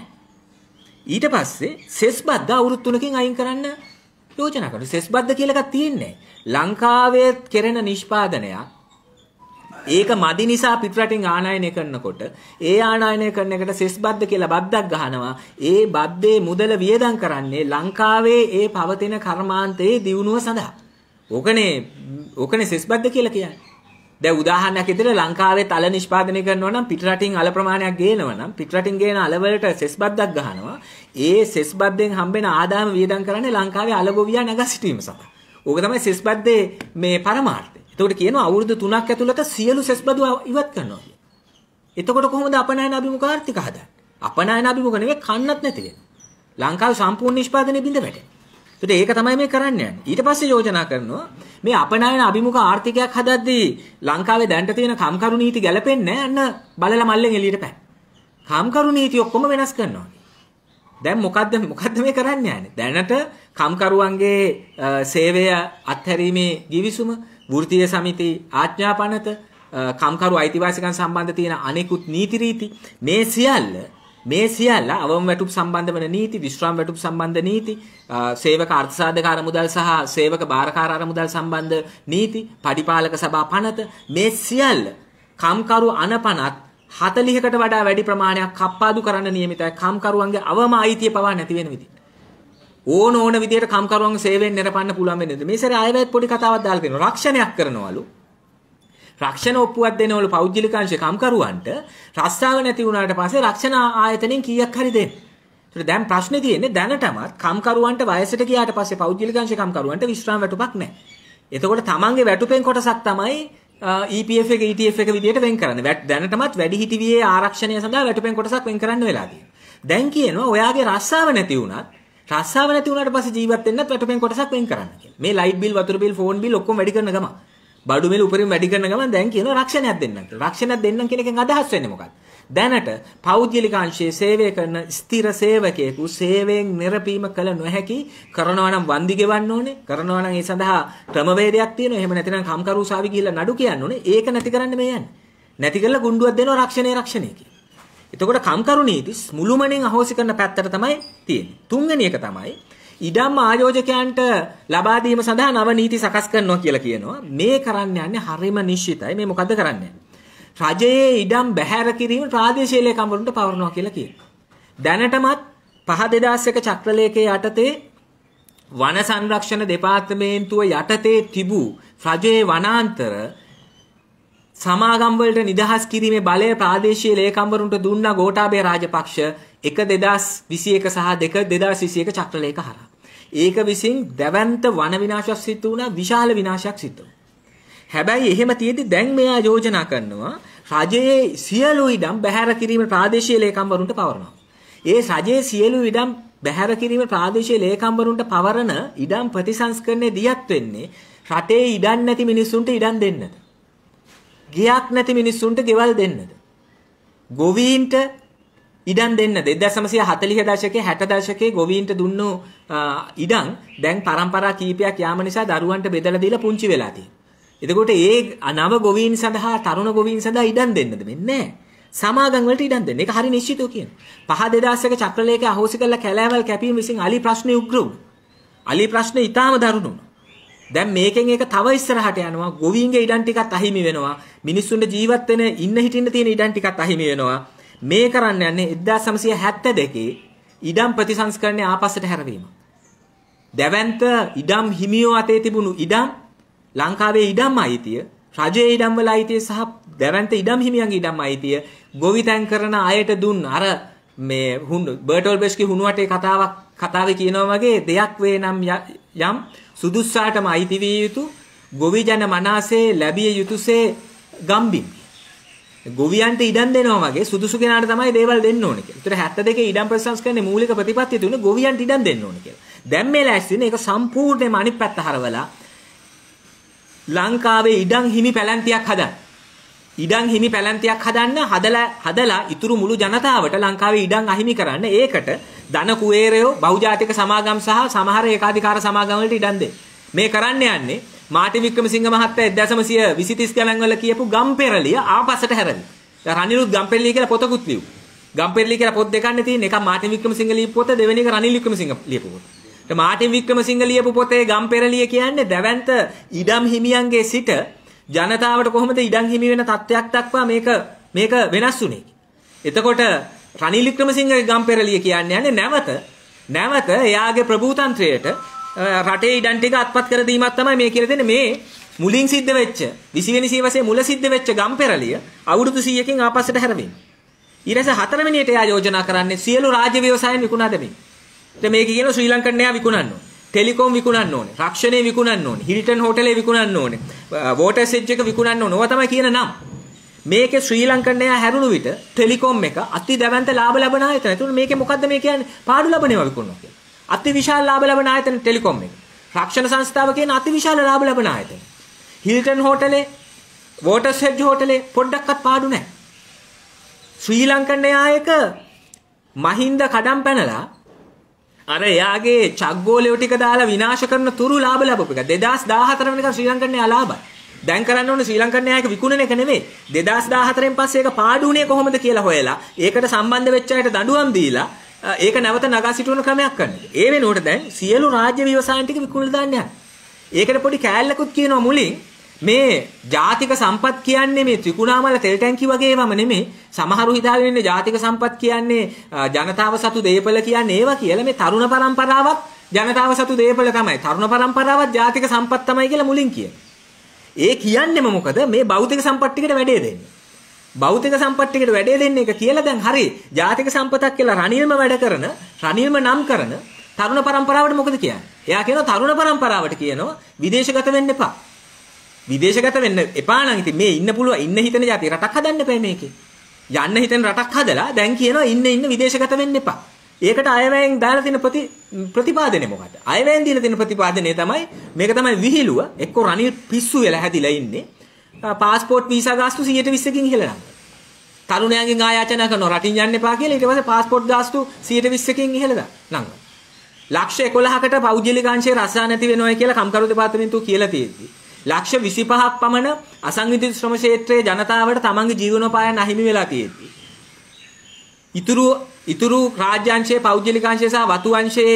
ඊට පස්සේ සෙස් බද්ද අවුරුදු තුනකින් අයින් කරන්න යෝජනා කරනවා. සෙස් බද්ද කියලා එකක් තියෙන්නේ. ලංකාවේ කෙරෙන නිෂ්පාදනයක් ඒක මදි නිසා පිටරටින් ආනයනය කරනකොට ඒ ආනයනය කරන එකට සෙස් බද්ද කියලා බද්දක් ගහනවා. ඒ බද්දේ මුදල වියදම් කරන්නේ ලංකාවේ ඒ පවතින කර්මාන්තයේ දියුණුව සඳහා. ඕකනේ ඕකනේ සෙස් බද්ද කියලා කියන්නේ. දැන් උදාහරණයක් විදිහට ලංකාවේ තල නිෂ්පාදනය කරනවා නම් පිටරටින් අල ප්‍රමාණයක් ගේනවා නම් පිටරටින් ගේන අල වලට සෙස් බද්දක් ගහනවා. ඒ සෙස් බද්දෙන් හම්බෙන ආදායම වියදම් කරන්නේ ලංකාවේ අල ගොවියා නැග සිටීම සඳහා. ඕක තමයි සෙස් බද්දේ මේ පරමාර්ථය. එතකොට කියනවා අවුරුදු තුනක් ඇතුළත සියලු සෙස් බදු ඉවත් කරනවා කියලා. එතකොට කොහොමද අපනයන අභිමුඛ ආර්ථික හදන්නේ? අපනයන අභිමුඛ නෙවෙයි කන්නත් නැති වෙනවා. ලංකාවේ සම්පූර්ණ නිෂ්පාදනය බිඳ වැටෙනවා. ඒකට ඒක තමයි මේ කරන්න යන්නේ. ඊට පස්සේ යෝජනා කරනවා මේ අපනයන අභිමුඛ ආර්ථිකයක් හදද්දී ලංකාවේ දැන්ට තියෙන කම්කරු නීති ගැලපෙන්නේ නැහැ. අන්න බලලා මල්ලෙන් එළියට පැන. කම්කරු නීති ඔක්කොම වෙනස් කරනවා. දැන් මොකද්ද මොකද්ද මේ කරන්න යන්නේ? දැනට කම්කරුවන්ගේ සේවය අත්හැරීමේ ගිවිසුම වෘත්තීය සමිති ආඥාපනත කම්කරු අයිතිවාසිකම් සම්බන්ධ තියෙන අනෙකුත් නීති රීති මේ සියල්ල මේ සියල්ල අවම වැටුප් සම්බන්ධ වෙන නීති විශ්‍රාම වැටුප් සම්බන්ධ නීති සේවක අර්ථසාධකාර මුදල් සහ සේවක බාරකාර අරමුදල් සම්බන්ධ නීති පඩිපාලක සභා පනත මේ සියල්ල කම්කරු අනපනත් හතළිහකට වඩා වැඩි ප්‍රමාණයක් කප්පාදු කරන්න නියමිතයි. කම්කරුවන්ගේ අවම අයිතිය පවා නැති වෙන විදිහට ඕන ඕන විදිහට කම්කරුවන්ගේ සේවයෙන් නිරපන්න පුළුවන් වෙන්නේ. මේ සැරේ ආයෙත් පොඩි කතාවක් දාලා තියෙනවා. රක්ෂණයක් කරනවලු. රක්ෂණ ඔප්පුවක් දෙනවලු පෞද්ගලික අංශේ කම්කරුවන්ට රස්සාව නැති වුණාට පස්සේ රක්ෂණ ආයතනෙන් කීයක් හරි දෙන්න. ඒත් දැන් ප්‍රශ්නේ තියෙන්නේ දැනටමත් කම්කරුවන්ට වයසට ගියාට පස්සේ පෞද්ගලික අංශේ කම්කරුවන්ට විශ්‍රාම වැටුපක් නැහැ. එතකොට තමන්ගේ වැටුපෙන් කොටසක් තමයි E P F එක E T F එක විදිහට වෙන් කරන්නේ. දැනටමත් වැඩිහිටි වියේ ආරක්ෂණය සඳහා වැටුපෙන් කොටසක් වෙන් කරන්න වෙලා තියෙනවා. දැන් කියනවා ඔයාගේ රස්සාව නැති වුණත් රස්සාව නැති වුණාට පස්සේ ජීවත් වෙන්නත් වැටුපෙන් කොටසක් වෙන් කරන්න කියලා. මේ ලයිට් බිල්, වතුර බිල්, ෆෝන් බිල් ඔක්කොම වැඩි කරන ගමන් බඩු මිල උපරිම වැඩි කරන ගමන් දැන් කියනවා රක්ෂණයක් දෙන්නම් කියලා. රක්ෂණයක් දෙන්නම් කියන එකෙන් අදහස් වෙන්නේ මොකක්ද? දැනට පෞද්ගලික අංශයේ සේවය කරන ස්ථිර සේවකයෙකු සේවයෙන් නිරපීම කළ නොහැකි කරනවා නම් වන්දි ගෙවන්න ඕනේ. කරනවා නම් ඒ සඳහා ක්‍රමවේදයක් තියෙනවා. එහෙම නැතිනම් කම්කරු උසාවි ගිහිල්ලා නඩු කියන්න ඕනේ. ඒක නැති කරන්න මේ යන්නේ. නැති කරලා ගුණ්ඩුවක් දෙනවා රක්ෂණය රක්ෂණය කියලා. එතකොට කම්කරු නීති මුළුමනින් අහෝසි කරන පැත්තට තමයි තියෙන්නේ. තුන්වෙනි එක තමයි ඉඩම් ආයෝජකයන්ට ලබා දීම සඳහා නව නීති සකස් කරනවා කියලා කියනවා. මේ කරන්න යන්නේ හරිම නිශ්චිතයි. මේ මොකද්ද කරන්නේ? රජයේ ඉඩම් බැහැර කිරීම ප්‍රාදේශීය ලේකම් වලට පවරනවා කියලා කියනවා. දැනටමත් පහ දෙදාස් එක චක්‍රලේඛයේ යටතේ වන සංරක්ෂණ දෙපාර්තමේන්තුව යටතේ තිබූ රජයේ වනාන්තර සමාගම් වලට නිදහස් කිරීමේ බලය ප්‍රාදේශීය ලේකම්වරුන්ට දුන්නා ගෝඨාභය රාජපක්ෂ එක දෙදාස් විසි එක සහ දෙක දෙදාස් විසි එක චක්‍රලේඛ හරහා. ඒක විසින් දැවැන්ත වන විනාශයක් සිදු වුණා, විශාල විනාශයක් සිදු වුණා. හැබැයි එහෙම තියෙද්දි දැන් මෙයා යෝජනා කරනවා රජයේ සියලු ඉඩම් බැහැර කිරීම ප්‍රාදේශීය ලේකම්වරුන්ට පවරනවා. ඒ රජයේ සියලු ඉඩම් බැහැර කිරීම ප්‍රාදේශීය ලේකම්වරුන්ට පවරන ඉඩම් ප්‍රතිසංස්කරණය දියත් වෙන්නේ රටේ ඉඩම් නැති මිනිස්සුන්ට ඉඩම් දෙන්නද? ගියක් නැති මිනිස්සුන්ට ගෙවල් දෙන්නද? ගොවීන්ට ඉඩම් දෙන්නද? එක්දාස් නවසිය හතළිහ දශකයේ හැට දශකයේ ගොවීන්ට දුන්නු ඉඩම් දැන් පරම්පරා කීපයක් යාම නිසා දරුවන්ට බෙදලා දීලා පුංචි වෙලා තියෙනවා. එතකොට ඒ නව ගොවීන් සඳහා තරුණ ගොවීන් සඳහා ඉඩම් දෙන්නද? වෙන්නේ නැහැ. සමාගම් වලට ඉඩම් දෙන්න. ඒක හරි නිශ්චිතව කියනවා. පහ දෙදාස් එක චක්‍රලේඛය අහෝසි කරලා කැලෑවල් කැපීම විසින් අලි ප්‍රශ්නේ උග්‍ර වුණා. අලි ප්‍රශ්නේ ඊටාම දරුණු වුණා. දැන් මේකෙන් ඒක තව ඉස්සරහට යනවා. ගොවීන්ගේ ඉඩම් ටිකත් අහිමි වෙනවා. මිනිස්සුන්ට ජීවත් වෙන ඉන්න හිටින්න තියෙන ඉඩම් ටිකත් අහිමි වෙනවා. මේ කරන්න යන්නේ එක්දාස් නවසිය හැත්තෑ ඉඩම් ප්‍රතිසංස්කරණය ආපස්සට හැරවීම. දැවැන්ත ඉඩම් හිමියෝ අතේ තිබුණු ඉඩම් ලංකාවේ ඉඩම් අයිතිය, රජයේ ඉඩම් වල අයිතිය සහ දැවැන්ත ඉඩම් හිමියන්ගේ ඉඩම් අයිතිය ගොවිතැන් කරන අයට දුන්න අර මේ හුණු බර්ටෝල් බෙස්කි හුණුවටේ කතාවක් කතාවේ කියනවා වගේ දෙයක් වේ නම් යම් සුදුස්සාටම අයිති විය යුතු ගොවි ජන මනසේ ලැබිය යුතුසේ ගම්බිම්. ගොවියන්ට ඉඩම් දෙනවා වගේ සුදුසු කෙනාට තමයි දේවල් දෙන්න ඕනේ කියලා. ඒතර හැත්තෑ දෙකේ ඉඩම් ප්‍රතිසංස්කරණයේ මූලික ප්‍රතිපත්තිය තුනේ ගොවියන්ට ඉඩම් දෙන්න ඕනේ කියලා. දැන් මේ ලෑස්තිනේ ඒක සම්පූර්ණයෙන්ම අනිත් පැත්ත හරවලා ලංකාවේ ඉඩම් හිමි පැලැන්තියක් හදන්න. ඉඩම් හිමි පැලැන්තියක් හදන්න හදලා හදලා ඉතුරු මුළු ජනතාවට ලංකාවේ ඉඩම් අහිමි කරන්න. ඒකට ධන කුවේරයෝ බහුජාතික සමාගම් සහ සමහර ඒකාධිකාර සමාගම් වලට ඉඩම් දෙන්න. මේ කරන්න යන්නේ මාටි වික්‍රමසිංහ මහත්තයා එක්දාස් නවසිය විසි තිස් ගණන් වල කියපු ගම්පෙරළිය ආපස්සට හැරවි. දැන් රනිලුත් ගම්පෙරළිය කියලා පොතකුත් ලියු. ගම්පෙරළිය කියලා පොත් දෙකක් තියෙන. එකක් මාටි වික්‍රමසිංහ ලියපු පොත, දෙවෙනි එක රනිල් වික්‍රමසිංහ ලියපු පොත. දැන් මාටි වික්‍රමසිංහ ලියපු පොතේ ගම්පෙරළිය කියන්නේ දැවැන්ත ඉඩම් හිමියන්ගේ සිට ජනතාවට කොහොමද ඉඩම් හිමි වෙන තත්ත්වයක් දක්වා මේක මේක වෙනස් වුනේ. එතකොට රනිල් වික්‍රමසිංහගේ ගම්පෙරළිය කියන්නේ යන්නේ නැවත නැවත එයාගේ ප්‍රභූතන්ත්‍රයට රටේ ඉඩම් ටික අත්පත් කර දීමක් තමයි මේ කියලා දෙන්නේ. මේ මුලින් සිද්ධ වෙච්ච විසි වෙනි සියවසේ මුල සිද්ධ වෙච්ච ගම්පෙරළිය අවුරුදු සීයකින් ආපස්සට හැරෙමින්. ඊට පස්සේ හතරවෙනියට එයා යෝජනා කරන්නේ සියලු රාජ්‍ය ව්‍යවසායන් විකුණා දෙමින්. දැන් මේක කියන ශ්‍රී ලංකන් එයා විකුණන්න ඕනේ. ටෙලිකොම් විකුණන්න ඕනේ. රක්ෂණේ විකුණන්න ඕනේ. හිල්ටන් හෝටලේ විකුණන්න ඕනේ. වෝටර් සෙජ් එක විකුණන්න ඕනේ. ඕවා තමයි කියන නම්. මේකේ ශ්‍රී ලංකන් එයා හැරුණු විට ටෙලිකොම් එක අති දැවැන්ත ලාභ ලබන ආයතන. ඒතුළු මේකේ මොකද්ද මේ කියන්නේ? පාඩු ලබනවා විකුණනවා කියන්නේ. අති විශාල ලාභ ලබන ආයතන ටෙලිකොම් එක. රක්ෂණ සංස්ථාව කියන අති විශාල ලාභ ලබන ආයතන. හිල්ටන් හෝටලේ, වෝටර් සෙජ් හෝටලේ පොඩ්ඩක්වත් පාඩු නැහැ. ශ්‍රී ලංකන් එයා එක මහින්ද කඩම් පැනලා අර එයාගේ චග්ගෝලෙව ටික දාලා විනාශ කරන තුරු ලාභ ලැබපු එක. දෙදාස් දාහතර වෙනකන් ශ්‍රී ලංකන් එයා ලාභයි. දැන් කරන්න ඕනේ ශ්‍රී ලංකන් එයාක විකුණන එක නෙමෙයි. දෙදාස් දාහතරෙන් පස්සේ ඒක පාඩුුනේ කොහොමද කියලා හොයලා ඒකට සම්බන්ධ වෙච්ච අයට දඬුවම් දීලා ඒක නැවත නගා සිටවන ක්‍රමයක් කරනවා. ඒ වෙනුවට දැන් සියලු රාජ්‍ය ව්‍යවසායන් ටික විකුණලා දාන්න යනවා. ඒකට පොඩි කෑල්ලකුත් කියනවා මුලින් මේ ජාතික සම්පත් කියන්නේ මේ ත්‍රිකුණාමල තෙල් ටැංකි වගේ ඒවාම නෙමෙයි. සමහරු හිතාගෙන ඉන්නේ ජාතික සම්පත් කියන්නේ ජනතාව සතු දේපල කියන්නේ ඒවා කියලා. මේ තරුණ පරම්පරාවක් ජනතාව සතු දේපල තමයි. තරුණ පරම්පරාවක් ජාතික සම්පත් තමයි කියලා මුලින් කියනවා. ඒ කියන්නේම මොකද මේ භෞතික සම්පත් ටිකට වැඩේ දෙන්නේ. භෞතික සම්පත් ටිකට වැඩේ දෙන්නේ එක කියලා දැන් හරි. ජාතික සම්පතක් කියලා රනිල්ම වැඩ කරන, රනිල්ම නම් කරන තරුණ පරම්පරාවට මොකද කියන්නේ? එයා කියනවා තරුණ පරම්පරාවට කියනවා විදේශගත වෙන්න එපා. විදේශගත වෙන්න එපා නම් ඉතින් මේ ඉන්න පුළුවන් ඉන්න හිතන જાති රටක් හදන්න එපා මේකේ. යන්න හිතන රටක් හදලා දැන් කියනවා ඉන්න ඉන්න විදේශගත වෙන්න එපා. ඒකට අයවැයෙන් දාලා තියෙන ප්‍රති ප්‍රතිපාදනය මොකද්ද? අයවැයෙන් දීලා තියෙන ප්‍රතිපාදනය තමයි මේක තමයි විහිළුව. එක්ක රනිල් පිස්සු වෙලා හැදිලා ඉන්නේ. පාස්පෝර්ට් වීසා ගාස්තු සියයට විස්සකින් ඉහළට. තරුණයන්ගෙන් ආයාචනා කරනවා රටින් යන්න එපා කියලා. ඊට පස්සේ පාස්පෝර්ට් ගාස්තු සියයට විස්සකින් ඉහළට නංගන. ලක්ෂ එකොළහකට පෞද්ගලික අංශයේ රසා නැති වෙනවා කියලා කම්කරු දෙපාර්තමේන්තුව කියලා තියෙද්දි ලක්ෂ විසිපහක් පමණ අසංවිධිත ශ්‍රම ක්ෂේත්‍රයේ ජනතාවට තමන්ගේ ජීවනෝපායන් අහිමි වෙලා තියෙද්දි ඉතුරු ඉතුරු රාජ්‍ය අංශයේ පෞද්ගලික අංශයේ සහ වතු අංශයේ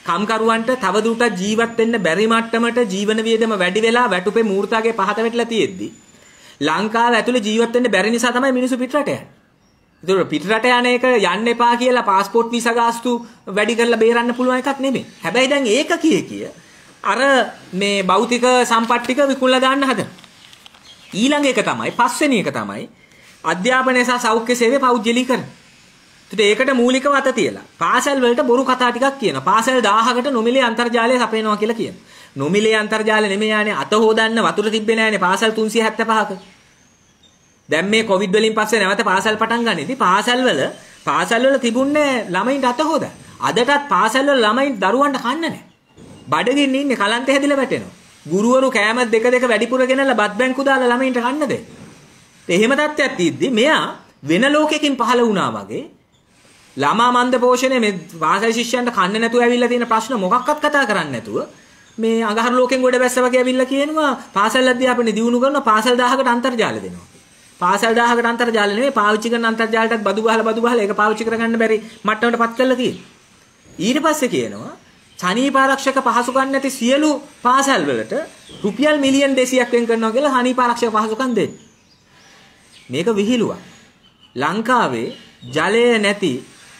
කම්කරුවන්ට තවදුරටත් ජීවත් වෙන්න බැරි මට්ටමට ජීවන වියදම වැඩි වෙලා වැටුපේ මූර්තාගේ පහත වැටලා තියෙද්දි ලංකාව ඇතුලේ ජීවත් වෙන්න බැරි නිසා තමයි මිනිස්සු පිටරට යන්නේ. ඒතකොට පිටරට යන එක යන්න එපා කියලා પાස්පෝර්ට් වීසා ගාස්තු වැඩි කරලා බේරන්න පුළුවන් එකක් නෙමෙයි. හැබැයි දැන් ඒක කිය කිය අර මේ භෞතික සම්පත් ටික විකුණලා දාන්න හදන. ඊළඟ එක තමයි පස්වෙනි එක තමයි අධ්‍යාපනය සහ සෞඛ්‍ය සේවය පෞද්ගලීකරණ. ඒකට මූලිකව අත තියලා පාසල් වලට බොරු කතා ටිකක් කියනවා. පාසල් දහයකට නොමිලේ අන්තර්ජාලය සපයනවා කියලා කියනවා. නොමිලේ අන්තර්ජාලය නෙමෙයි යන්නේ අත හොදන්න වතුර තිබ්බේ නෑනේ පාසල් තුන්සිය හැත්තෑ පහක. දැන් මේ කොවිඩ් වලින් පස්සේ නැවත පාසල් පටන් ගන්න. ඉතින් පාසල් වල පාසල් වල තිබුණේ ළමයින්ට අත හොදන්න. අදටත් පාසල් වල ළමයින් දරුවන්ට කන්න නෑ. බඩගින්න ඉන්නේ කලන්ත හැදිලා වැටෙනවා. ගුරුවරු කෑම දෙක දෙක වැඩිපුර ගෙනල්ලා බත් බැංකු දාලා ළමයින්ට කන්න දෙන්න. එහෙම තත්ත්වයක් තියද්දි මෙයා වෙන ලෝකයකින් පහළ වුණා වගේ ළමා මන්ද පෝෂණය මේ පාසල් ශිෂ්‍යයන්ට කන්න නැතුව ඇවිල්ලා තියෙන ප්‍රශ්න මොකක්වත් කතා කරන්නේ නැතුව මේ අඟහරු ලෝකෙන් ගොඩ බැස්ස වගේ ඇවිල්ලා කියනවා පාසල් අධ්‍යාපනය දියුණු කරනවා පාසල් දහයකට අන්තර්ජාල දෙනවා. පාසල් දහයකට අන්තර්ජාල නෙවෙයි පාවිච්චි කරන අන්තර්ජාලයටත් බදු ගහලා බදු ගහලා ඒක පාවිච්චි කරගන්න බැරි මට්ටමටපත් කරලා තියෙනවා. ඊට පස්සේ කියනවා සනීප ආරක්ෂක පහසුකම් නැති සියලු පාසල් වලට රුපියල් මිලියන් දෙසීයක් වෙන් කරනවා කියලා සනීප ආරක්ෂක පහසුකම් දෙන්න. මේක විහිළුවක්. ලංකාවේ ජලය නැති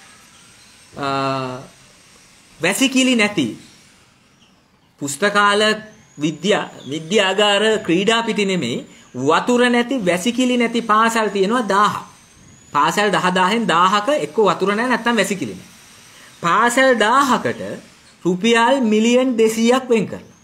වැසිකිලි නැති පුස්තකාල විද්‍යා විද්‍යාගාර ක්‍රීඩා පිටි නෙමෙයි වතුර නැති වැසිකිලි නැති පාසල් තියෙනවා දහයක්. පාසල් දහ දහයෙන් දහයක එක්ක වතුර නැහැ නැත්නම් වැසිකිලි නැහැ. පාසල් දහයකට රුපියල් මිලියන් දෙසීයක් වෙන් කරලා.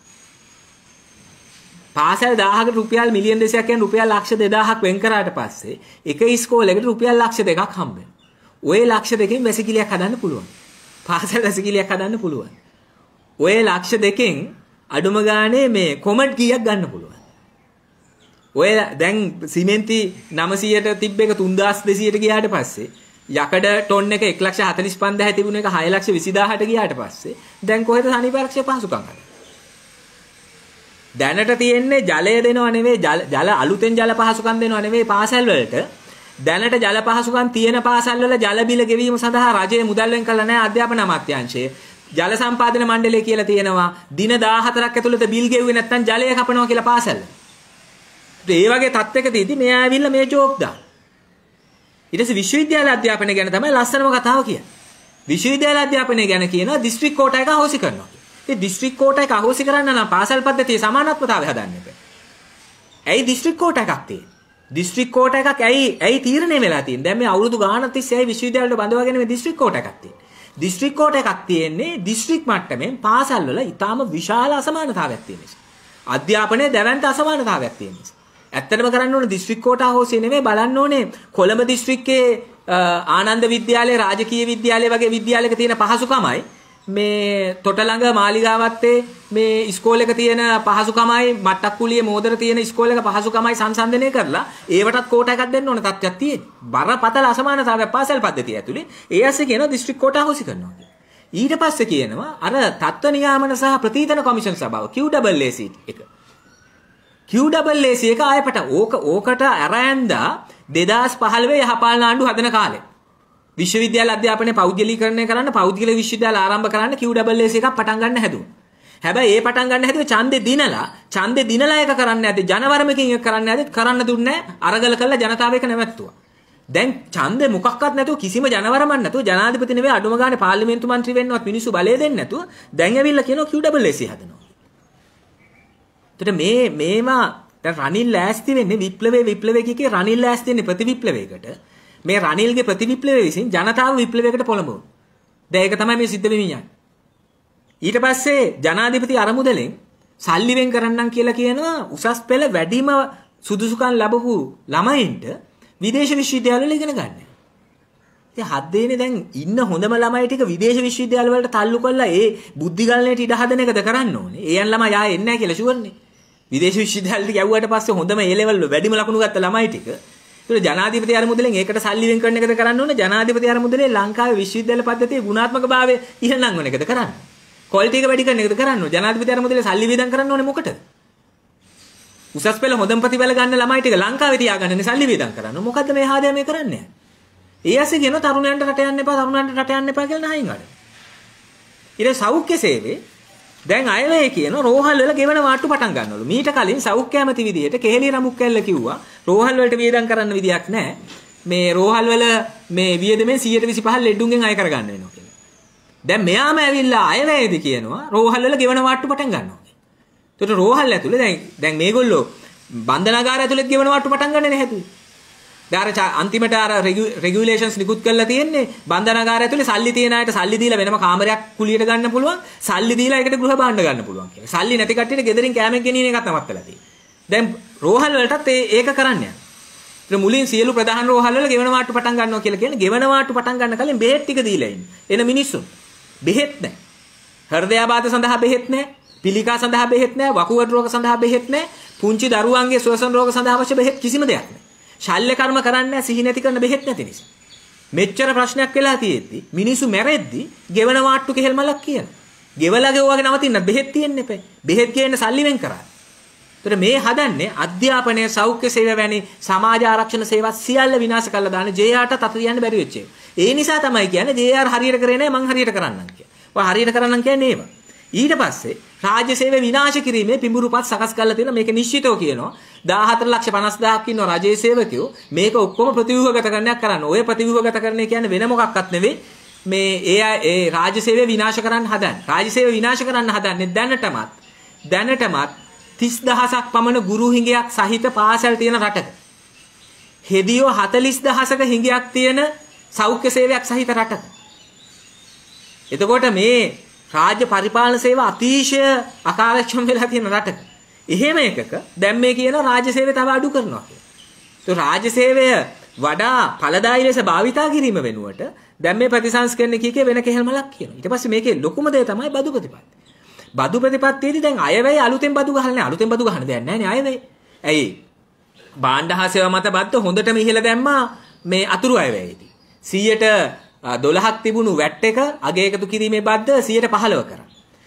පාසල් දහයකට රුපියල් මිලියන් දෙසීයක් කියන්නේ රුපියල් ලක්ෂ දෙදාහක් වෙන් කරාට පස්සේ එක ඉස්කෝලේකට රුපියල් ලක්ෂ දෙකක් හම්බ වෙනවා. ඔය ලක්ෂ දෙකෙන් වැසිකිළියක් හදන්න පුළුවන්. පාසල් වැසිකිළියක් හදන්න පුළුවන්. ඔය ලක්ෂ දෙකෙන් අඩුම ගානේ මේ කොමඩ් කීයක් ගන්න පුළුවන්. ඔය දැන් සිමෙන්ති නවසීයට තිබ්බ එක තුන්දාස් දෙසීයට ගියාට පස්සේ යකඩ ටොන් එක එක ලක්ෂ හතළිස් පන්දාහක් තිබුණ එක හය ලක්ෂ විසිදාහට ගියාට පස්සේ දැන් කොහෙද සනීප ආරක්ෂක පහසුකම් හදන්නේ? දැනට තියෙන්නේ ජලය දෙනව නෙවෙයි ජල අලුතෙන් ජල පහසුකම් දෙනව නෙවෙයි පාසල් වලට. දැනට ජල පහසුකම් තියෙන පාසල් වල ජල බිල ගෙවීම සඳහා රජය මුදල් වෙන් කළා නැහැ අධ්‍යාපන අමාත්‍යාංශයේ. ජල සම්පාදන මණ්ඩලය කියලා තියෙනවා දින දාහතරක් ඇතුළත බිල් ගෙවුවේ නැත්නම් ජලය කපනවා කියලා පාසල්. ඒ වගේ තත්ත්වයක තියෙදි මෙයා ඇවිල්ලා මේ ජෝක් දාන. ඊට පස්සේ විශ්වවිද්‍යාල අධ්‍යාපනය ගැන තමයි ලස්සනම කතාව කියන්නේ. විශ්වවිද්‍යාල අධ්‍යාපනය ගැන කියනවා දිස්ත්‍රික් කෝටා එක අහෝසි කරනවා. ඒ දිස්ත්‍රික් කෝටා එක අහෝසි කරන්න නම් පාසල් පද්ධතියේ සමානත්වතාවය හදන්න එපා. ඇයි දිස්ත්‍රික් කෝටා එකක් තියෙන්නේ? දිස්ත්‍රික් කෝටා එකක් ඇයි ඇයි තීරණය වෙලා තියෙන්නේ? දැන් මේ අවුරුදු ගානක් තිස්සේ ඇයි විශ්වවිද්‍යාලවලට බඳවාගෙන මේ දිස්ත්‍රික් කෝටා එකක් තියෙන්නේ? දිස්ත්‍රික් කෝටා එකක් තියෙන්නේ දිස්ත්‍රික් මට්ටමින් පාසල් වල ඊටාම විශාල අසමානතාවයක් තියෙන නිසා. අධ්‍යාපනයේ දැවැන්ත අසමානතාවයක් තියෙන නිසා. ඇත්තටම කරන්න ඕනේ දිස්ත්‍රික් කෝටා හොසේ නෙමෙයි බලන්න ඕනේ කොළඹ දිස්ත්‍රික්කයේ ආනන්ද විද්‍යාලය රාජකීය විද්‍යාලය වගේ විද්‍යාලයක තියෙන පහසුකමයි මේ තොටලඟ මාලිගාවත්තේ මේ ඉස්කෝලේක තියෙන පහසුකමයි මට්ටක්කුලියේ මෝදර තියෙන ඉස්කෝලේක පහසුකමයි සංසන්දනය කරලා ඒවටත් කෝටා එකක් දෙන්න ඕන තත්ත්වයක් තියෙන්නේ. බරපතල අසමානතාවයක් පාසල් පද්ධතිය ඇතුලේ. ඒ ඇස්සේ කියනවා දිස්ත්‍රික් කෝටා හොසි කරනවා කියලා. ඊට පස්සේ කියනවා අර තත්ත්ව නියාමන සහ ප්‍රතිතන කොමිෂන් සභාව Q A A C එක. Q A A C එක ආයපට ඕක ඕකට අරයන්දා දෙදාස් පහළොව යහපාලන ආණ්ඩු හදන කාලේ. විශ්වවිද්‍යාල අධ්‍යාපනය පෞද්ගලීකරණය කරන්න පෞද්ගලික විශ්වවිද්‍යාල ආරම්භ කරන්න Q A A C එකක් පටන් ගන්න හැදුවා. හැබැයි ඒ පටන් ගන්න හැදුවේ ඡන්දේ දිනලා ඡන්දේ දිනලා එක කරන්න ඇති ජනවරමකින් එක කරන්න ඇති කරන්න දුන්නේ අරගල කළා ජනතාව එක නැවැත්තුවා. දැන් ඡන්දේ මොකක්වත් නැතුව කිසිම ජනවරමක් නැතුව ජනාධිපති නෙවෙයි අඩුම ගානේ පාර්ලිමේන්තු මන්ත්‍රී වෙන්නවත් මිනිස්සු බලය දෙන්නේ නැතුව දැන් ඇවිල්ලා කියනවා Q A A C හදනවා. එතකොට මේ මේවා දැන් රනිල් ලෑස්ති වෙන්නේ විප්ලවයේ විප්ලවයේ කිකේ රනිල් ලෑස්ති වෙන්නේ ප්‍රතිවිප්ලවයකට. මේ රනිල්ගේ ප්‍රතිවිප්ලවය විසින් ජනතාව විප්ලවයකට පොළඹවන. දැන් ඒක තමයි මේ සිද්ධ වෙමින් යන්නේ. ඊට පස්සේ ජනාධිපති අරමුදලෙන් සල්ලි වෙන් කරන්නම් කියලා කියනවා උසස් පෙළ වැඩිම සුදුසුකම් ලැබපු ළමයින්ට විදේශ විශ්වවිද්‍යාලවල ඉගෙන ගන්න. ඉතින් හත් දෙනේ දැන් ඉන්න හොඳම ළමයි ටික විදේශ විශ්වවිද්‍යාල වලට තල්ලු කරලා ඒ බුද්ධි ගලණයට ඉඩ හදන එකද කරන්න ඕනේ. ඒ යන් ළමයි ආයෙ එන්නේ නැහැ කියලා ෂුවර්නේ. විදේශ විශ්වවිද්‍යාලෙට යවුවාට පස්සේ හොඳම ඒ ලෙවල් වැඩිම ලකුණු ගත්ත ළමයි ටික ඒක ජනාධිපති අරමුදලෙන් ඒකට සල්ලි වෙන් කරන එකද කරන්න ඕනේ. ජනාධිපති අරමුදලේ ලංකාවේ විශ්වවිද්‍යාල පද්ධතියේ ගුණාත්මක භාවය ඉහළනම් වෙන එකද කරන්න. ක්වොලිටි එක වැඩි කරන එකද කරන්න ඕනේ. ජනාධිපති අරමුදලේ සල්ලි වේදම් කරන්න ඕනේ මොකටද? උසස් පෙළ හොඳම ප්‍රතිඵල ගන්න ළමයි ටික ලංකාවේ තියාගන්නනේ සල්ලි වේදම් කරන්න. මොකද්ද මේ හාදයා මේ කරන්නේ? ඒ ඇස්සේ කියන තරුණයන්ට රට යන්න එපා තරුණයන්ට රට යන්න එපා කියලා නහින් අර. ඊට සෞඛ්‍ය සේවයේ දැන් අයවැය කියන රෝහල් වල ගෙවන වාට්ටු පටන් ගන්නවලු. මීට කලින් සෞඛ්‍ය ඇමති විදියට කෙහෙලි රමුක් කැල්ල කිව්වා රෝහල් වලට වියදම් කරන්න විදියක් නැහැ. මේ රෝහල් වල මේ වියදමෙන් සියයට විසිපහ ලෙඩුන්ගෙන් අය කරගන්න වෙනවා කියලා. දැන් මෙයාම ඇවිල්ලා අයවැයද කියනවා රෝහල් වල ගෙවන වාට්ටු පටන් ගන්නවා. ඒකට රෝහල් ඇතුලේ දැන් දැන් මේගොල්ලෝ බන්ධනාගාර ඇතුලේ ගෙවන වාට්ටු පටන් ගන්න නැහැ. දැන් අන්තිමට අර රෙගියුලේෂන්ස් නිකුත් කරලා තියෙන්නේ බන්ධනාගාර ඇතුලේ සල්ලි තියන අයට සල්ලි දීලා වෙනම කාමරයක් කුලියට ගන්න පුළුවන්, සල්ලි දීලා ඒකට ගෘහ භාණ්ඩ ගන්න පුළුවන් කියලා. සල්ලි නැති කට්ටියට ගෙදරින් කෑමක් ගෙනියන එකක් නවත්තලා තියෙන්නේ. දැන් රෝහල් වලටත් ඒක කරන්න යනවා. ඒක මුලින් සියලු ප්‍රධාන රෝහල් වල ගෙවන වාට්ටු පටන් ගන්නවා කියලා කියන්නේ ගෙවන වාට්ටු පටන් ගන්න කලින් බෙහෙත් ටික දීලා ඉන්නේ. එන මිනිස්සු බෙහෙත් නැහැ. හෘදයාබාධ සඳහා බෙහෙත් නැහැ. පිළිකා සඳහා බෙහෙත් නැහැ. වකුගඩු රෝග සඳහා බෙහෙත් නැහැ. පුංචි දරුවන්ගේ ශ්වසන රෝග සඳහා අවශ්‍ය බෙහෙත් කිසිම දෙයක් නැහැ. ශල්‍ය කර්ම කරන්නේ නැහැ, සිහි නැති කරන බෙහෙත් නැති නිසා. මෙච්චර ප්‍රශ්නයක් වෙලා තියෙද්දි මිනිස්සු මැරෙද්දි ගෙවන වාට්ටු කෙහෙල් මලක් කියන. ගෙවලා ගෙවුවාගේ නවතින්න බෙහෙත් තියෙන්න එපා. බෙහෙත් කියන සල්ලි වෙන් කරා. ඒතර මේ හදන්නේ අධ්‍යාපනය, සෞඛ්‍ය සේව වැනි සමාජ ආරක්ෂණ සේවා සියල්ල විනාශ කරලා දාන ජේ ආර්ට තත තියන්න බැරි වෙච්ච එක. ඒ නිසා තමයි කියන්නේ ජේ ආර් හරියට කරේ නැහැ, මං හරියට කරන්නම් කියලා. ඔය හරියට කරන්නම් කියන්නේ ඒව. ඊට පස්සේ රාජ්‍ය සේවය විනාශ කිරීමේ පිඹුරුපත් සකස් කරලා තියෙන මේක නිශ්චිතව කියනවා දාහතර ලක්ෂ පනස් හදාරක් ඉන්න රජයේ සේවකයෝ මේක ඔක්කොම ප්‍රතිව්‍යුහගත කරන්නයක් කරන්න. ඔය ප්‍රතිව්‍යුහගත කරන්නේ කියන්නේ වෙන මොකක්වත් නෙවෙයි. මේ ඒ ඒ රාජ්‍ය සේවය විනාශ කරන්න හදන්නේ. රාජ්‍ය සේවය විනාශ කරන්න හදන්නේ දැනටමත් දැනටමත් තිස් දහසක් පමණ ගුරු හිඟයක් සහිත පාසල් තියෙන රටක. හෙදියෝ හතළිස් දහසක හිඟයක් තියෙන සෞඛ්‍ය සේවයක් සහිත රටක. එතකොට මේ රාජ්‍ය පරිපාලන සේව අතිශය අකාර්යක්ෂම වෙලා තියෙන රටක. එහෙම එකක දැන් මේ කියන රාජ්‍ය සේවය තව අඩු කරනවා කියලා. તો රාජ්‍ය සේවය වඩා ඵලදායී ලෙස භාවිතා කිරීම වෙනුවට දැන් මේ ප්‍රතිසංස්කරණ කීකේ වෙන කෙහෙල් මලක් කියනවා. ඊට පස්සේ මේකේ ලොකුම දේ තමයි බදු ප්‍රතිපත්ති. බදු ප්‍රතිපත්තියේදී දැන් අයවැය අලුතෙන් බදු ගහලා නැහැ. අලුතෙන් බදු ගහන්න දෙයක් නැහැ නේ අයවැය. ඇයි? භාණ්ඩ හා සේවා මත බද්ද හොඳටම ඉහළ දැම්මා මේ අතුරු අයවැයේදී. සීයට දොළහක් තිබුණු වැට් එක අගය එකතු කිරීමේ බද්ද සීයට පහළොව කරා.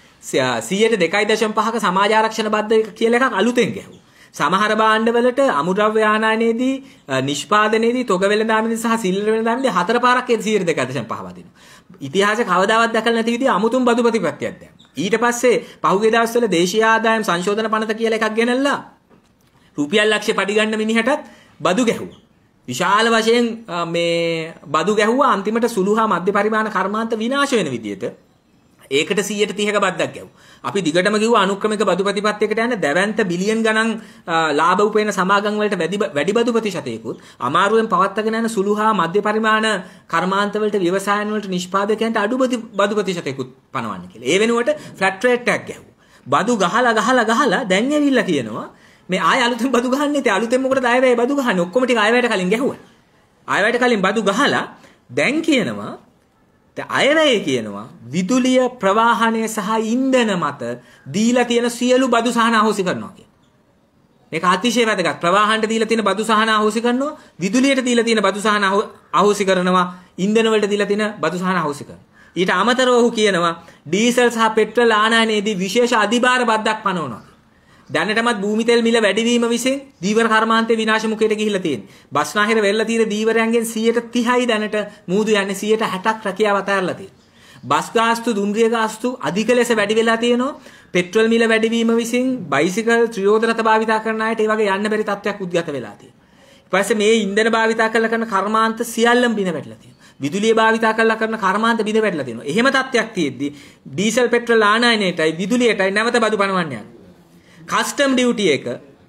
සීයට දෙකයි දශම පහක සමාජ ආරක්ෂණ බද්ද කියලා එකක් අලුතෙන් ගැහුවා. සමහර භාණ්ඩවලට අමුද්‍රව්‍ය ආනයනයේදී නිෂ්පාදනයේදී තොග වෙළඳාමේදී සහ සිල්ලර වෙළඳාමේදී හතර පාරක් ඒ සීයට දෙකයි දශම පහ වදිනවා. ඉතිහාසයේ කවදාවත් දැකලා නැති විදිහ අමුතුම් බදු ප්‍රතිපත්තියක් දැන්. ඊට පස්සේ පහුගිය දවස්වල දේශීය ආදායම් සංශෝධන පනත කියලා එකක් ගෙනල්ලා රුපියල් ලක්ෂ පඩි ගන්න මිනිහටත් බදු ගැහුවා. විශාල වශයෙන් මේ බදු ගැහුවා අන්තිමට සුළු හා මධ්‍ය පරිමාණ කර්මාන්ත විනාශ වෙන විදියට ඒකට සීයට තිහක බද්දක් ගැහුවා. අපි දිගටම කිව්වා අනුක්‍රමික බදු ප්‍රතිපත්තියකට යන දැවැන්ත බිලියන් ගණන් ලාභ උපයන සමාගම් වලට වැඩි වැඩි බදු ප්‍රතිශතයකුත් අමාරුවෙන් පවත්වාගෙන යන සුළු හා මධ්‍ය පරිමාණ කර්මාන්ත වලට ව්‍යවසායන වලට නිෂ්පාදකයන්ට අඩු බදු ප්‍රතිශතයකුත් පනවන්න කියලා. ඒ වෙනුවට ෆ්ලැට් රේට් එකක් ගැහුවා. බදු ගහලා ගහලා ගහලා දැන් ඇවිල්ලා කියනවා මේ ආය අලුතෙන් බදු ගහන්නේ නැති අලුතෙන් මොකටද අයවැය බදු ගහන්නේ ඔක්කොම ටික අයවැයට කලින් ගැහුවා. අයවැයට කලින් බදු ගහලා දැන් කියනවා දැන් අයවැය කියනවා විදුලිය ප්‍රවාහනය සහ ඉන්ධන මත දීලා තියෙන සියලු බදු සහන අහෝසි කරනවා කියන. මේක අතිශය වැදගත්. ප්‍රවාහනට දීලා තියෙන බදු සහන අහෝසි කරනවා, විදුලියට දීලා තියෙන බදු සහන අහෝසි කරනවා, ඉන්ධන වලට දීලා තියෙන බදු සහන අහෝසි කරනවා. ඊට අමතරව ඔහු කියනවා ඩීසල් සහ පෙට්‍රල් ආනයනයේදී විශේෂ අධිභාර බද්දක් පනවනවා. දැනටමත් භූමි තෙල් මිල වැඩිවීම විසින් දීවර කර්මාන්තයේ විනාශ මුඛයට ගිහිල්ලා තියෙනවා. බස්නාහිර වෙල්ල තියෙන දීවරයන්ගෙන් සියයට තිහයි දැනට මූදු යන්නේ සියයට හැටක් රැකියාව අතහැරලා තියෙනවා. බස් ගාස්තු, දුම්රිය ගාස්තු අධික ලෙස වැඩි වෙලා තියෙනවා. පෙට්‍රල් මිල වැඩිවීම විසින් බයිසිකල් ත්‍රියෝද රථ භාවිතා කරන අයට ඒ වගේ යන්න බැරි තත්ත්වයක් උද්ගත වෙලා තියෙනවා. ඊට පස්සේ මේ ඉන්ධන භාවිතා කරලා කරන කර්මාන්ත සියල්ලම බිඳ වැටලා තියෙනවා. විදුලිය භාවිතා කරලා කරන කර්මාන්ත බිඳ වැටලා තියෙනවා. එහෙම තත්ත්වයක් තියෙද්දි ඩීසල් පෙට්‍රල් ආනයනයටයි විදුලියටයි නැවත බදු පනවන්න යනවා. කස්ටම් ඩියුටි එක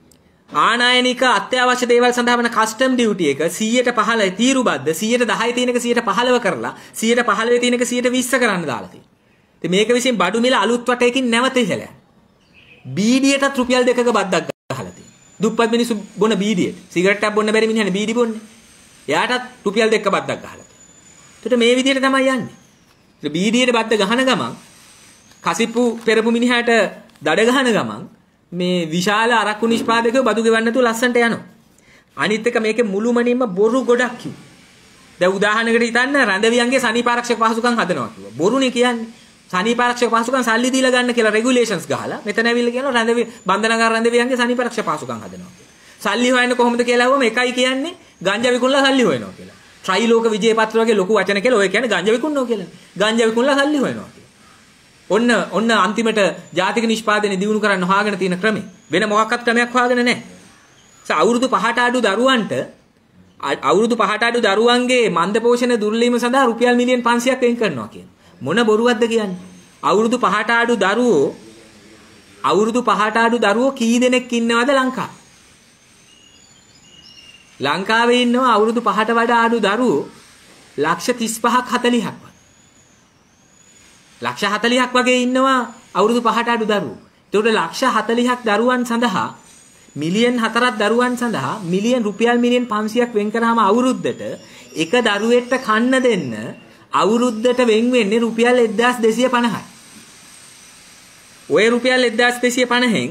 ආනයනික අත්‍යවශ්‍ය දේවල් සඳහා වන කස්ටම් ඩියුටි එක සීයට පහළයි තීරු බද්ද සීයට දහය තියෙන එක සීයට පහළව කරලා සීයට පහළව තියෙන එක සීයට විස්ස කරන්න දාලා තියෙනවා. ඉතින් මේක විසින් බඩු මිල අලුත් වටයකින් නැවත ඉහළ යනවා. බීඩියටත් රුපියල් දෙකක බද්දක් ගහලා තියෙනවා. දුප්පත් මිනිස්සු බොන බීඩියට සිගරට් එකක් බොන්න බැරි මිනිහනේ බීඩි බොන්නේ. එයාටත් රුපියල් දෙකක බද්දක් ගහලා තියෙනවා. ඒකට මේ විදිහට තමයි යන්නේ. ඒත් බීඩියට බද්ද ගහන ගමන් කසිප්පු පෙරපු මිනිහාට දඩ ගහන ගමන් මේ විශාල අරක්කු නිෂ්පාදකයෝ බදු ගෙවන්න නැතුව ලස්සන්ට යනවා. අනිත් එක මේකේ මුළුමනින්ම බොරු ගොඩක් කිව්වා. දැන් උදාහරණයකට හිතන්න රැඳවියන්ගේ සනීපාරක්ෂක පහසුකම් හදනවා කිව්වා. බොරුනේ කියන්නේ. සනීපාරක්ෂක පහසුකම් සල්ලි දීලා ගන්න කියලා රෙගුලේෂන්ස් ගහලා මෙතන ඇවිල්ලා කියනවා රැඳවි බන්ධනාගාර රැඳවියන්ගේ සනීපාරක්ෂක පහසුකම් හදනවා කියලා. සල්ලි හොයන්නේ කොහොමද කියලා අහුවම එකයි කියන්නේ ගංජා විකුණලා සල්ලි හොයනවා කියලා. ත්‍රිලෝක විජේපත්‍ර වගේ ලොකු වචන කියලා ඔය කියන්නේ ගංජා විකුණනවා කියලා. ගංජා විකුණලා සල්ලි හොයනවා කියලා. ඔන්න ඔන්න අන්තිමට ජාතික නිෂ්පාදනය දියුණු කරන්න හොයාගෙන තියෙන ක්‍රමේ. වෙන මොකක්වත් ක්‍රමයක් හොයාගෙන නැහැ. අවුරුදු පහට අඩු දරුවන්ට අවුරුදු පහට අඩු දරුවන්ගේ මන්ද පෝෂණ දුර්ලභීම සඳහා රුපියල් මිලියන් පන්සියයක් වෙන් කරනවා කියන. මොන බොරුවක්ද කියන්නේ? අවුරුදු පහට අඩු දරුවෝ අවුරුදු පහට අඩු දරුවෝ කී දෙනෙක් ඉන්නවද ලංකාවේ? ලංකාවේ ඉන්නවා අවුරුදු පහට වඩා අඩු දරුවෝ ලක්ෂ තිස් පහක් හතළිහක් වගේ. ලක්ෂ හතළිහක් වගේ ඉන්නවා අවුරුදු පහට අඩු දරුවෝ. ඒකට ලක්ෂ හතළිහක් දරුවන් සඳහා මිලියන් හතරක් දරුවන් සඳහා මිලියන් රුපියල් මිලියන් පන්සියයක් වෙන් කරාම අවුරුද්දට එක දරුවෙක්ට කන්න දෙන්න අවුරුද්දට වෙන් වෙන්නේ රුපියල් එක්දාස් දෙසිය පනහයි. ඔය රුපියල් එක්දාස් දෙසිය පනහෙන්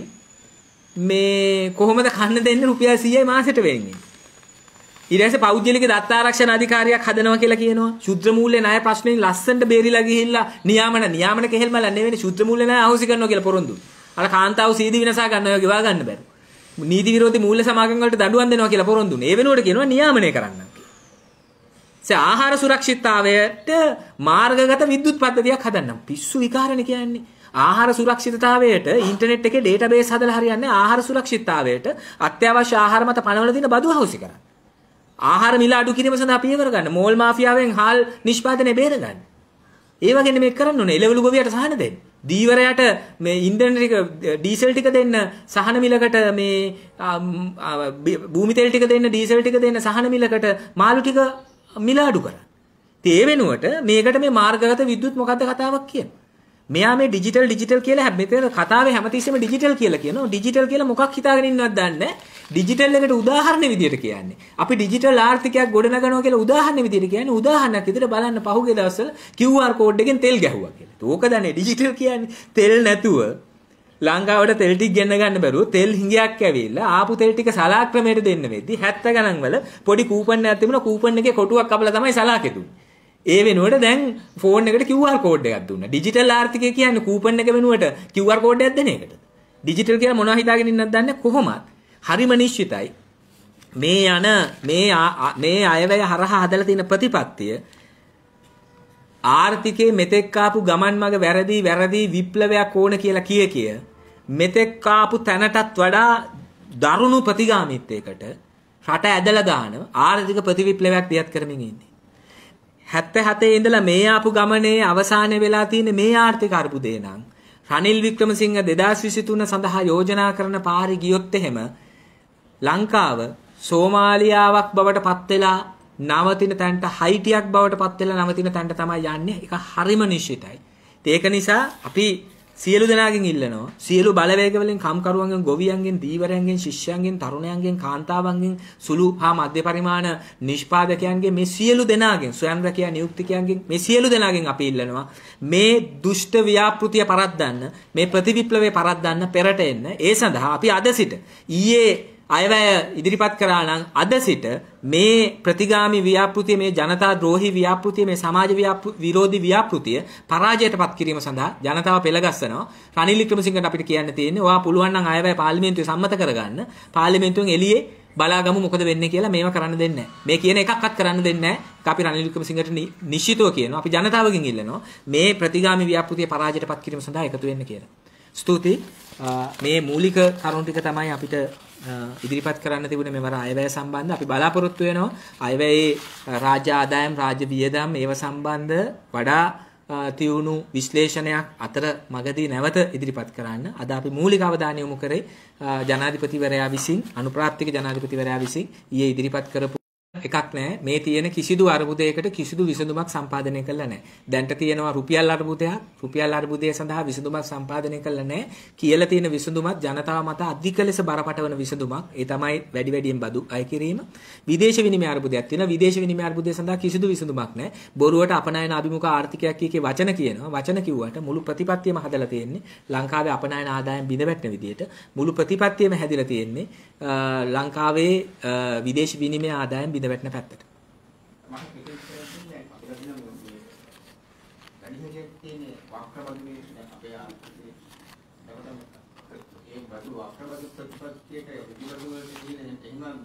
මේ කොහොමද කන්න දෙන්නේ රුපියල් සීයයි මාසෙට වෙන්නේ. ඊට පස්සේ පෞද්ගලික දත්ත ආරක්ෂණ අධිකාරියක් හදනවා කියලා කියනවා. ශුද්‍ර මූල්‍ය ණය ප්‍රශ්නෙන් ලස්සනට බේරිලා ගිහිල්ලා නියාමන නියාමන කෙහෙල්මල නෙවෙයි ශුද්‍ර මූල්‍ය ණය අහෝසි කරනවා කියලා පොරොන්දු. අර කාන්තාව සීදි විනාශ ගන්නවා ගෙවා ගන්න බැරි. නීති විරෝධී මූල්‍ය සමාගම් වලට දඬුවම් දෙනවා කියලා පොරොන්දුනේ. ඒ වෙනුවට කියනවා නියාමනය කරන්න කියලා. ආහාර සුරක්ෂිතතාවයට මාර්ගගත විද්‍යුත් පද්ධතියක් හදන්න. පිස්සු විකාරණ කියන්නේ. ආහාර සුරක්ෂිතතාවයට ඉන්ටර්නෙට් එකේ ඩේටාබේස් හදලා හරියන්නේ ආහාර සුරක්ෂිතතාවයට අත්‍යවශ්‍ය ආහාර මත පනවලා තියෙන බදු අහෝසි කරන්න. ආහාර මිල අඩු කිරීම සඳහා පියවර ගන්න. මෝල් මාෆියාවෙන් හාල් නිෂ්පාදනය බේර ගන්න. ඒ වගේ නෙමෙයි කරන්න ඕනේ. එළවලු ගොවියට සහන දෙන්න. දීවරයට මේ ඉන්ධන ටික ඩීසල් ටික දෙන්න සහන මිලකට මේ භූමි තෙල් ටික දෙන්න ඩීසල් ටික දෙන්න සහන මිලකට මාළු ටික මිල අඩු කරන්න. ඉතින් ඒ වෙනුවට මේකට මේ මාර්ගගත විද්‍යුත් මොකද්ද කතාවක් කියන්නේ. මෙයා මේ ඩිජිටල් ඩිජිටල් කියලා හැමතැන කතාවේ හැමතිස්සෙම ඩිජිටල් කියලා කියනවා. ඩිජිටල් කියලා මොකක් හිතාගෙන ඉන්නවද දන්නේ නැහැ. ඩිජිටල් එකට උදාහරණ විදියට කියන්නේ. අපි ඩිජිටල් ආර්ථිකයක් ගොඩනගනවා කියලා උදාහරණ විදියට කියන්නේ. උදාහරණයක් විදියට බලන්න පහුගිය දවස්වල Q R කෝඩ් එකෙන් තෙල් ගැහුවා කියලා. ඒක දන්නේ ඩිජිටල් කියන්නේ. තෙල් නැතුව ලංකාවට තෙල් ටික ගෙන්න ගන්න බැරුව තෙල් හිඟයක් ඇවිල්ලා ආපු තෙල් ටික සලා ක්‍රමයට දෙන්න වෙද්දි හැත්තෑ ගණන් වල පොඩි කූපන් එකක් තිබුණා. කූපන් එකේ කොටුවක් කපලා තමයි සලාකේ දුන්නේ. ඒ වෙනුවට දැන් ෆෝන් එකට Q R කෝඩ් එකක් දුන්නා. ඩිජිටල් ආර්ථිකය කියන්නේ කූපන් එක වෙනුවට Q R කෝඩ් එකක් දෙන එකට. ඩිජිටල් කියලා මොනවා හිතාගෙන ඉන්නවද දන්නේ කොහොමද? හරිම නිශ්චිතයි. මේ යන මේ මේ අයවැය හරහා හදලා තියෙන ප්‍රතිපත්තිය ආර්ථිකයේ මෙතෙක් ආපු ගමන් මඟ වැරදි වැරදි විප්ලවයක් ඕන කියලා කිය කිය මෙතෙක් ආපු තැනටත් වඩා දරුණු ප්‍රතිගාමීත්වයකට රට ඇදලා දාන ආර්ථික ප්‍රතිවිප්ලවයක් දියත් කරමින් ඉන්නේ. හැත්තෑ හතේ ඉඳලා මේ ආපු ගමනේ අවසානය වෙලා තියෙන මේ ආර්ථික අර්බුදේ නම් රනිල් වික්‍රමසිංහ දෙදාස් විසි තුන සඳහා යෝජනා කරන පාරි ගියොත් එහෙම ලංකාව සෝමාලියාවක් බවට පත් වෙලා නවතින තැනට හයිටියක් බවට පත් වෙලා නවතින තැනට තමයි යන්නේ. ඒක හරිම නිශ්චිතයි. ඒක නිසා අපි සියලු දෙනාගෙන් ඉල්ලනවා සියලු බලවේග වලින් කම්කරුවන්ගෙන් ගොවියන්ගෙන් දීවරයන්ගෙන් ශිෂ්‍යයන්ගෙන් තරුණයන්ගෙන් කාන්තාවන්ගෙන් සුළු හා මධ්‍ය පරිමාණ නිෂ්පාදකයන්ගෙන් මේ සියලු දෙනාගෙන් ස්වයං රැකියා නියුක්තිකයන්ගෙන් මේ සියලු දෙනාගෙන් අපි ඉල්ලනවා මේ දුෂ්ට ව්‍යාපෘතිය පරද්දන්න මේ ප්‍රතිවිප්ලවය පරද්දන්න පෙරට එන්න. ඒ සඳහා අපි අද සිට ඊයේ අයවැය ඉදිරිපත් කරා නම් අද සිට මේ ප්‍රතිගාමි ව්‍යාපෘතිය මේ ජනතා ද්‍රෝහි ව්‍යාපෘතිය මේ සමාජ විරෝධී ව්‍යාපෘතිය පරාජයටපත් කිරීම සඳහා ජනතාව පෙළගස්සනවා. රනිල් වික්‍රමසිංහට අපිට කියන්න තියෙන්නේ ඔයා පුළුවන් නම් අයවැය පාර්ලිමේන්තුවේ සම්මත කරගන්න. පාර්ලිමේන්තුවෙන් එළියේ බලාගමු මොකද වෙන්නේ කියලා. මේව කරන්න දෙන්නේ නැහැ. මේ කියන එකක්වත් කරන්න දෙන්නේ නැහැ. අපි රනිල් වික්‍රමසිංහට නිශ්චිතව කියනවා. අපි ජනතාවගෙන් ඉල්ලනවා මේ ප්‍රතිගාමි ව්‍යාපෘතිය පරාජයටපත් කිරීම සඳහා එකතු වෙන්න කියලා. ස්තුතියි. මේ මූලික කරුණු ටික තමයි අපිට ඉදිරිපත් කරන්න තිබුණේ මෙවර අයවැය සම්බන්ධ. අපි බලාපොරොත්තු වෙනවා අයවැයේ රාජ්‍ය ආදායම් රාජ්‍ය වියදම් ඒව සම්බන්ධ වඩා තියුණු විශ්ලේෂණයක් අතර මගදී නැවත ඉදිරිපත් කරන්න. අද අපි මූලික අවධානය යොමු කරේ ජනාධිපතිවරයා විසින් අනුප්‍රාප්තික ජනාධිපතිවරයා විසින් ඊයේ ඉදිරිපත් කරපු එකක් නෑ. මේ තියෙන කිසිදු අර්බුදයකට කිසිදු විසඳුමක් සම්පාදනය කළා නෑ. දැන්ට තියෙනවා රුපියල් අර්බුදයක්. රුපියල් අර්බුදය සඳහා විසඳුමක් සම්පාදනය කළා නෑ. කියලා තියෙන විසඳුමත් ජනතාව මත අධික ලෙස බරපතල විසඳුමක්. ඒ තමයි වැඩි වැඩියෙන් බදු අය කිරීම. විදේශ විනිමය අර්බුදයක් තියෙනවා. විදේශ විනිමය අර්බුදය සඳහා කිසිදු විසඳුමක් නෑ. බොරුවට අපනයන අභිමුඛ ආර්ථිකයක් කීකේ වචන කියනවා. වචන කිව්වට මුළු ප්‍රතිපත්තියම හදලා තියෙන්නේ ලංකාවේ අපනයන ආදායම් බිඳ වැටෙන විදියට. මුළු ප්‍රතිපත්තියම හැදිලා තියෙන්නේ ලංකාවේ විදේශ විනිමය ආදායම් බිඳ වැටෙන පැත්තට.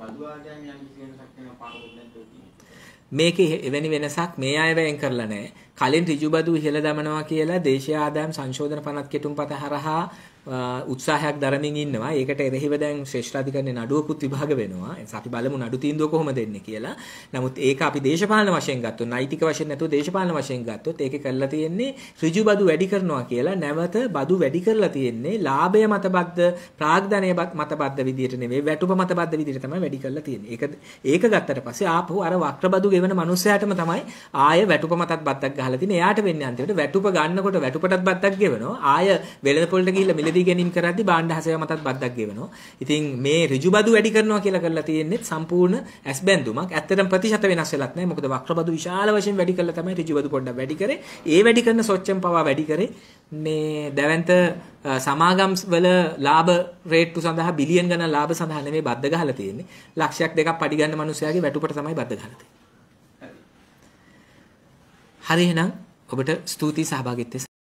මේකේ එවැනි වෙනසක් මේ අය වැයෙන් කරලා නැහැ. කලින් ඍජු බදු ඉහළ දමනවා කියලා දේශීය ආදායම් සංශෝධන පනත් කෙටුම්පත හරහා උත්සාහයක් දරමින් ඉන්නවා. ඒකට එරෙහිව දැන් ශ්‍රේෂ්ඨ අධිකරණයේ නඩුවකුත් විභාග වෙනවා. එතන අපි බලමු නඩු තීන්දුව කොහොමද දෙන්නේ කියලා. නමුත් ඒක අපි දේශපාලන වශයෙන් ගත්තොත්, නෛතික වශයෙන් නැතුව දේශපාලන වශයෙන් ගත්තොත් ඒකේ කරලා තියෙන්නේ ඍජු බදු වැඩි කරනවා කියලා. නැවත බදු වැඩි කරලා තියෙන්නේ ලාභය මතබද්ද, ප්‍රාග්ධනය මතබද්ද විදියට නෙවෙයි, වැටුප මතබද්ද විදියට තමයි වැඩි කරලා තියෙන්නේ. ඒක ඒක ගත්තට පස්සේ ආපහු අර වක්‍ර බදු ගෙවන මනුස්සයාටම තමයි ආය වැටුප මතත් බද්දක් ගහලා තියෙන්නේ. එයාට වෙන්නේ අන්තිමට වැටුප ගන්නකොට වැටුපටත් බද්දක් ගෙවනවා. ආය වෙළඳ පොළට ගිහිල්ලා මිලදී ගැනීම කරද්දී බාණ්ඩ හසය මතත් බද්දක් ගෙවනවා. ඉතින් මේ ඍජු බදු වැඩි කරනවා කියලා කරලා තියෙන්නේ සම්පූර්ණ ඇස් බැඳුමක්. ඇත්තටම ප්‍රතිශත වෙනස් වෙලත් නැහැ. මොකද වක්‍ර බදු විශාල වශයෙන් වැඩි කරලා තමයි ඍජු බදු පොඩ්ඩක් වැඩි කරේ. ඒ වැඩි කරන සොච්චම් පවා වැඩි කරේ මේ දැවැන්ත සමාගම් වල ලාභ රේට්ටු සඳහා බිලියන් ගණන් ලාභ සඳහා නෙමෙයි බද්ද ගහලා තියෙන්නේ. ලක්ෂයක් දෙකක් පඩි ගන්න මිනිස්සයාගේ වැටුපට තමයි බද්ද ගහලා තියෙන්නේ. හරි එහෙනම් ඔබට ස්තුතියි සහභාගීත්වයට.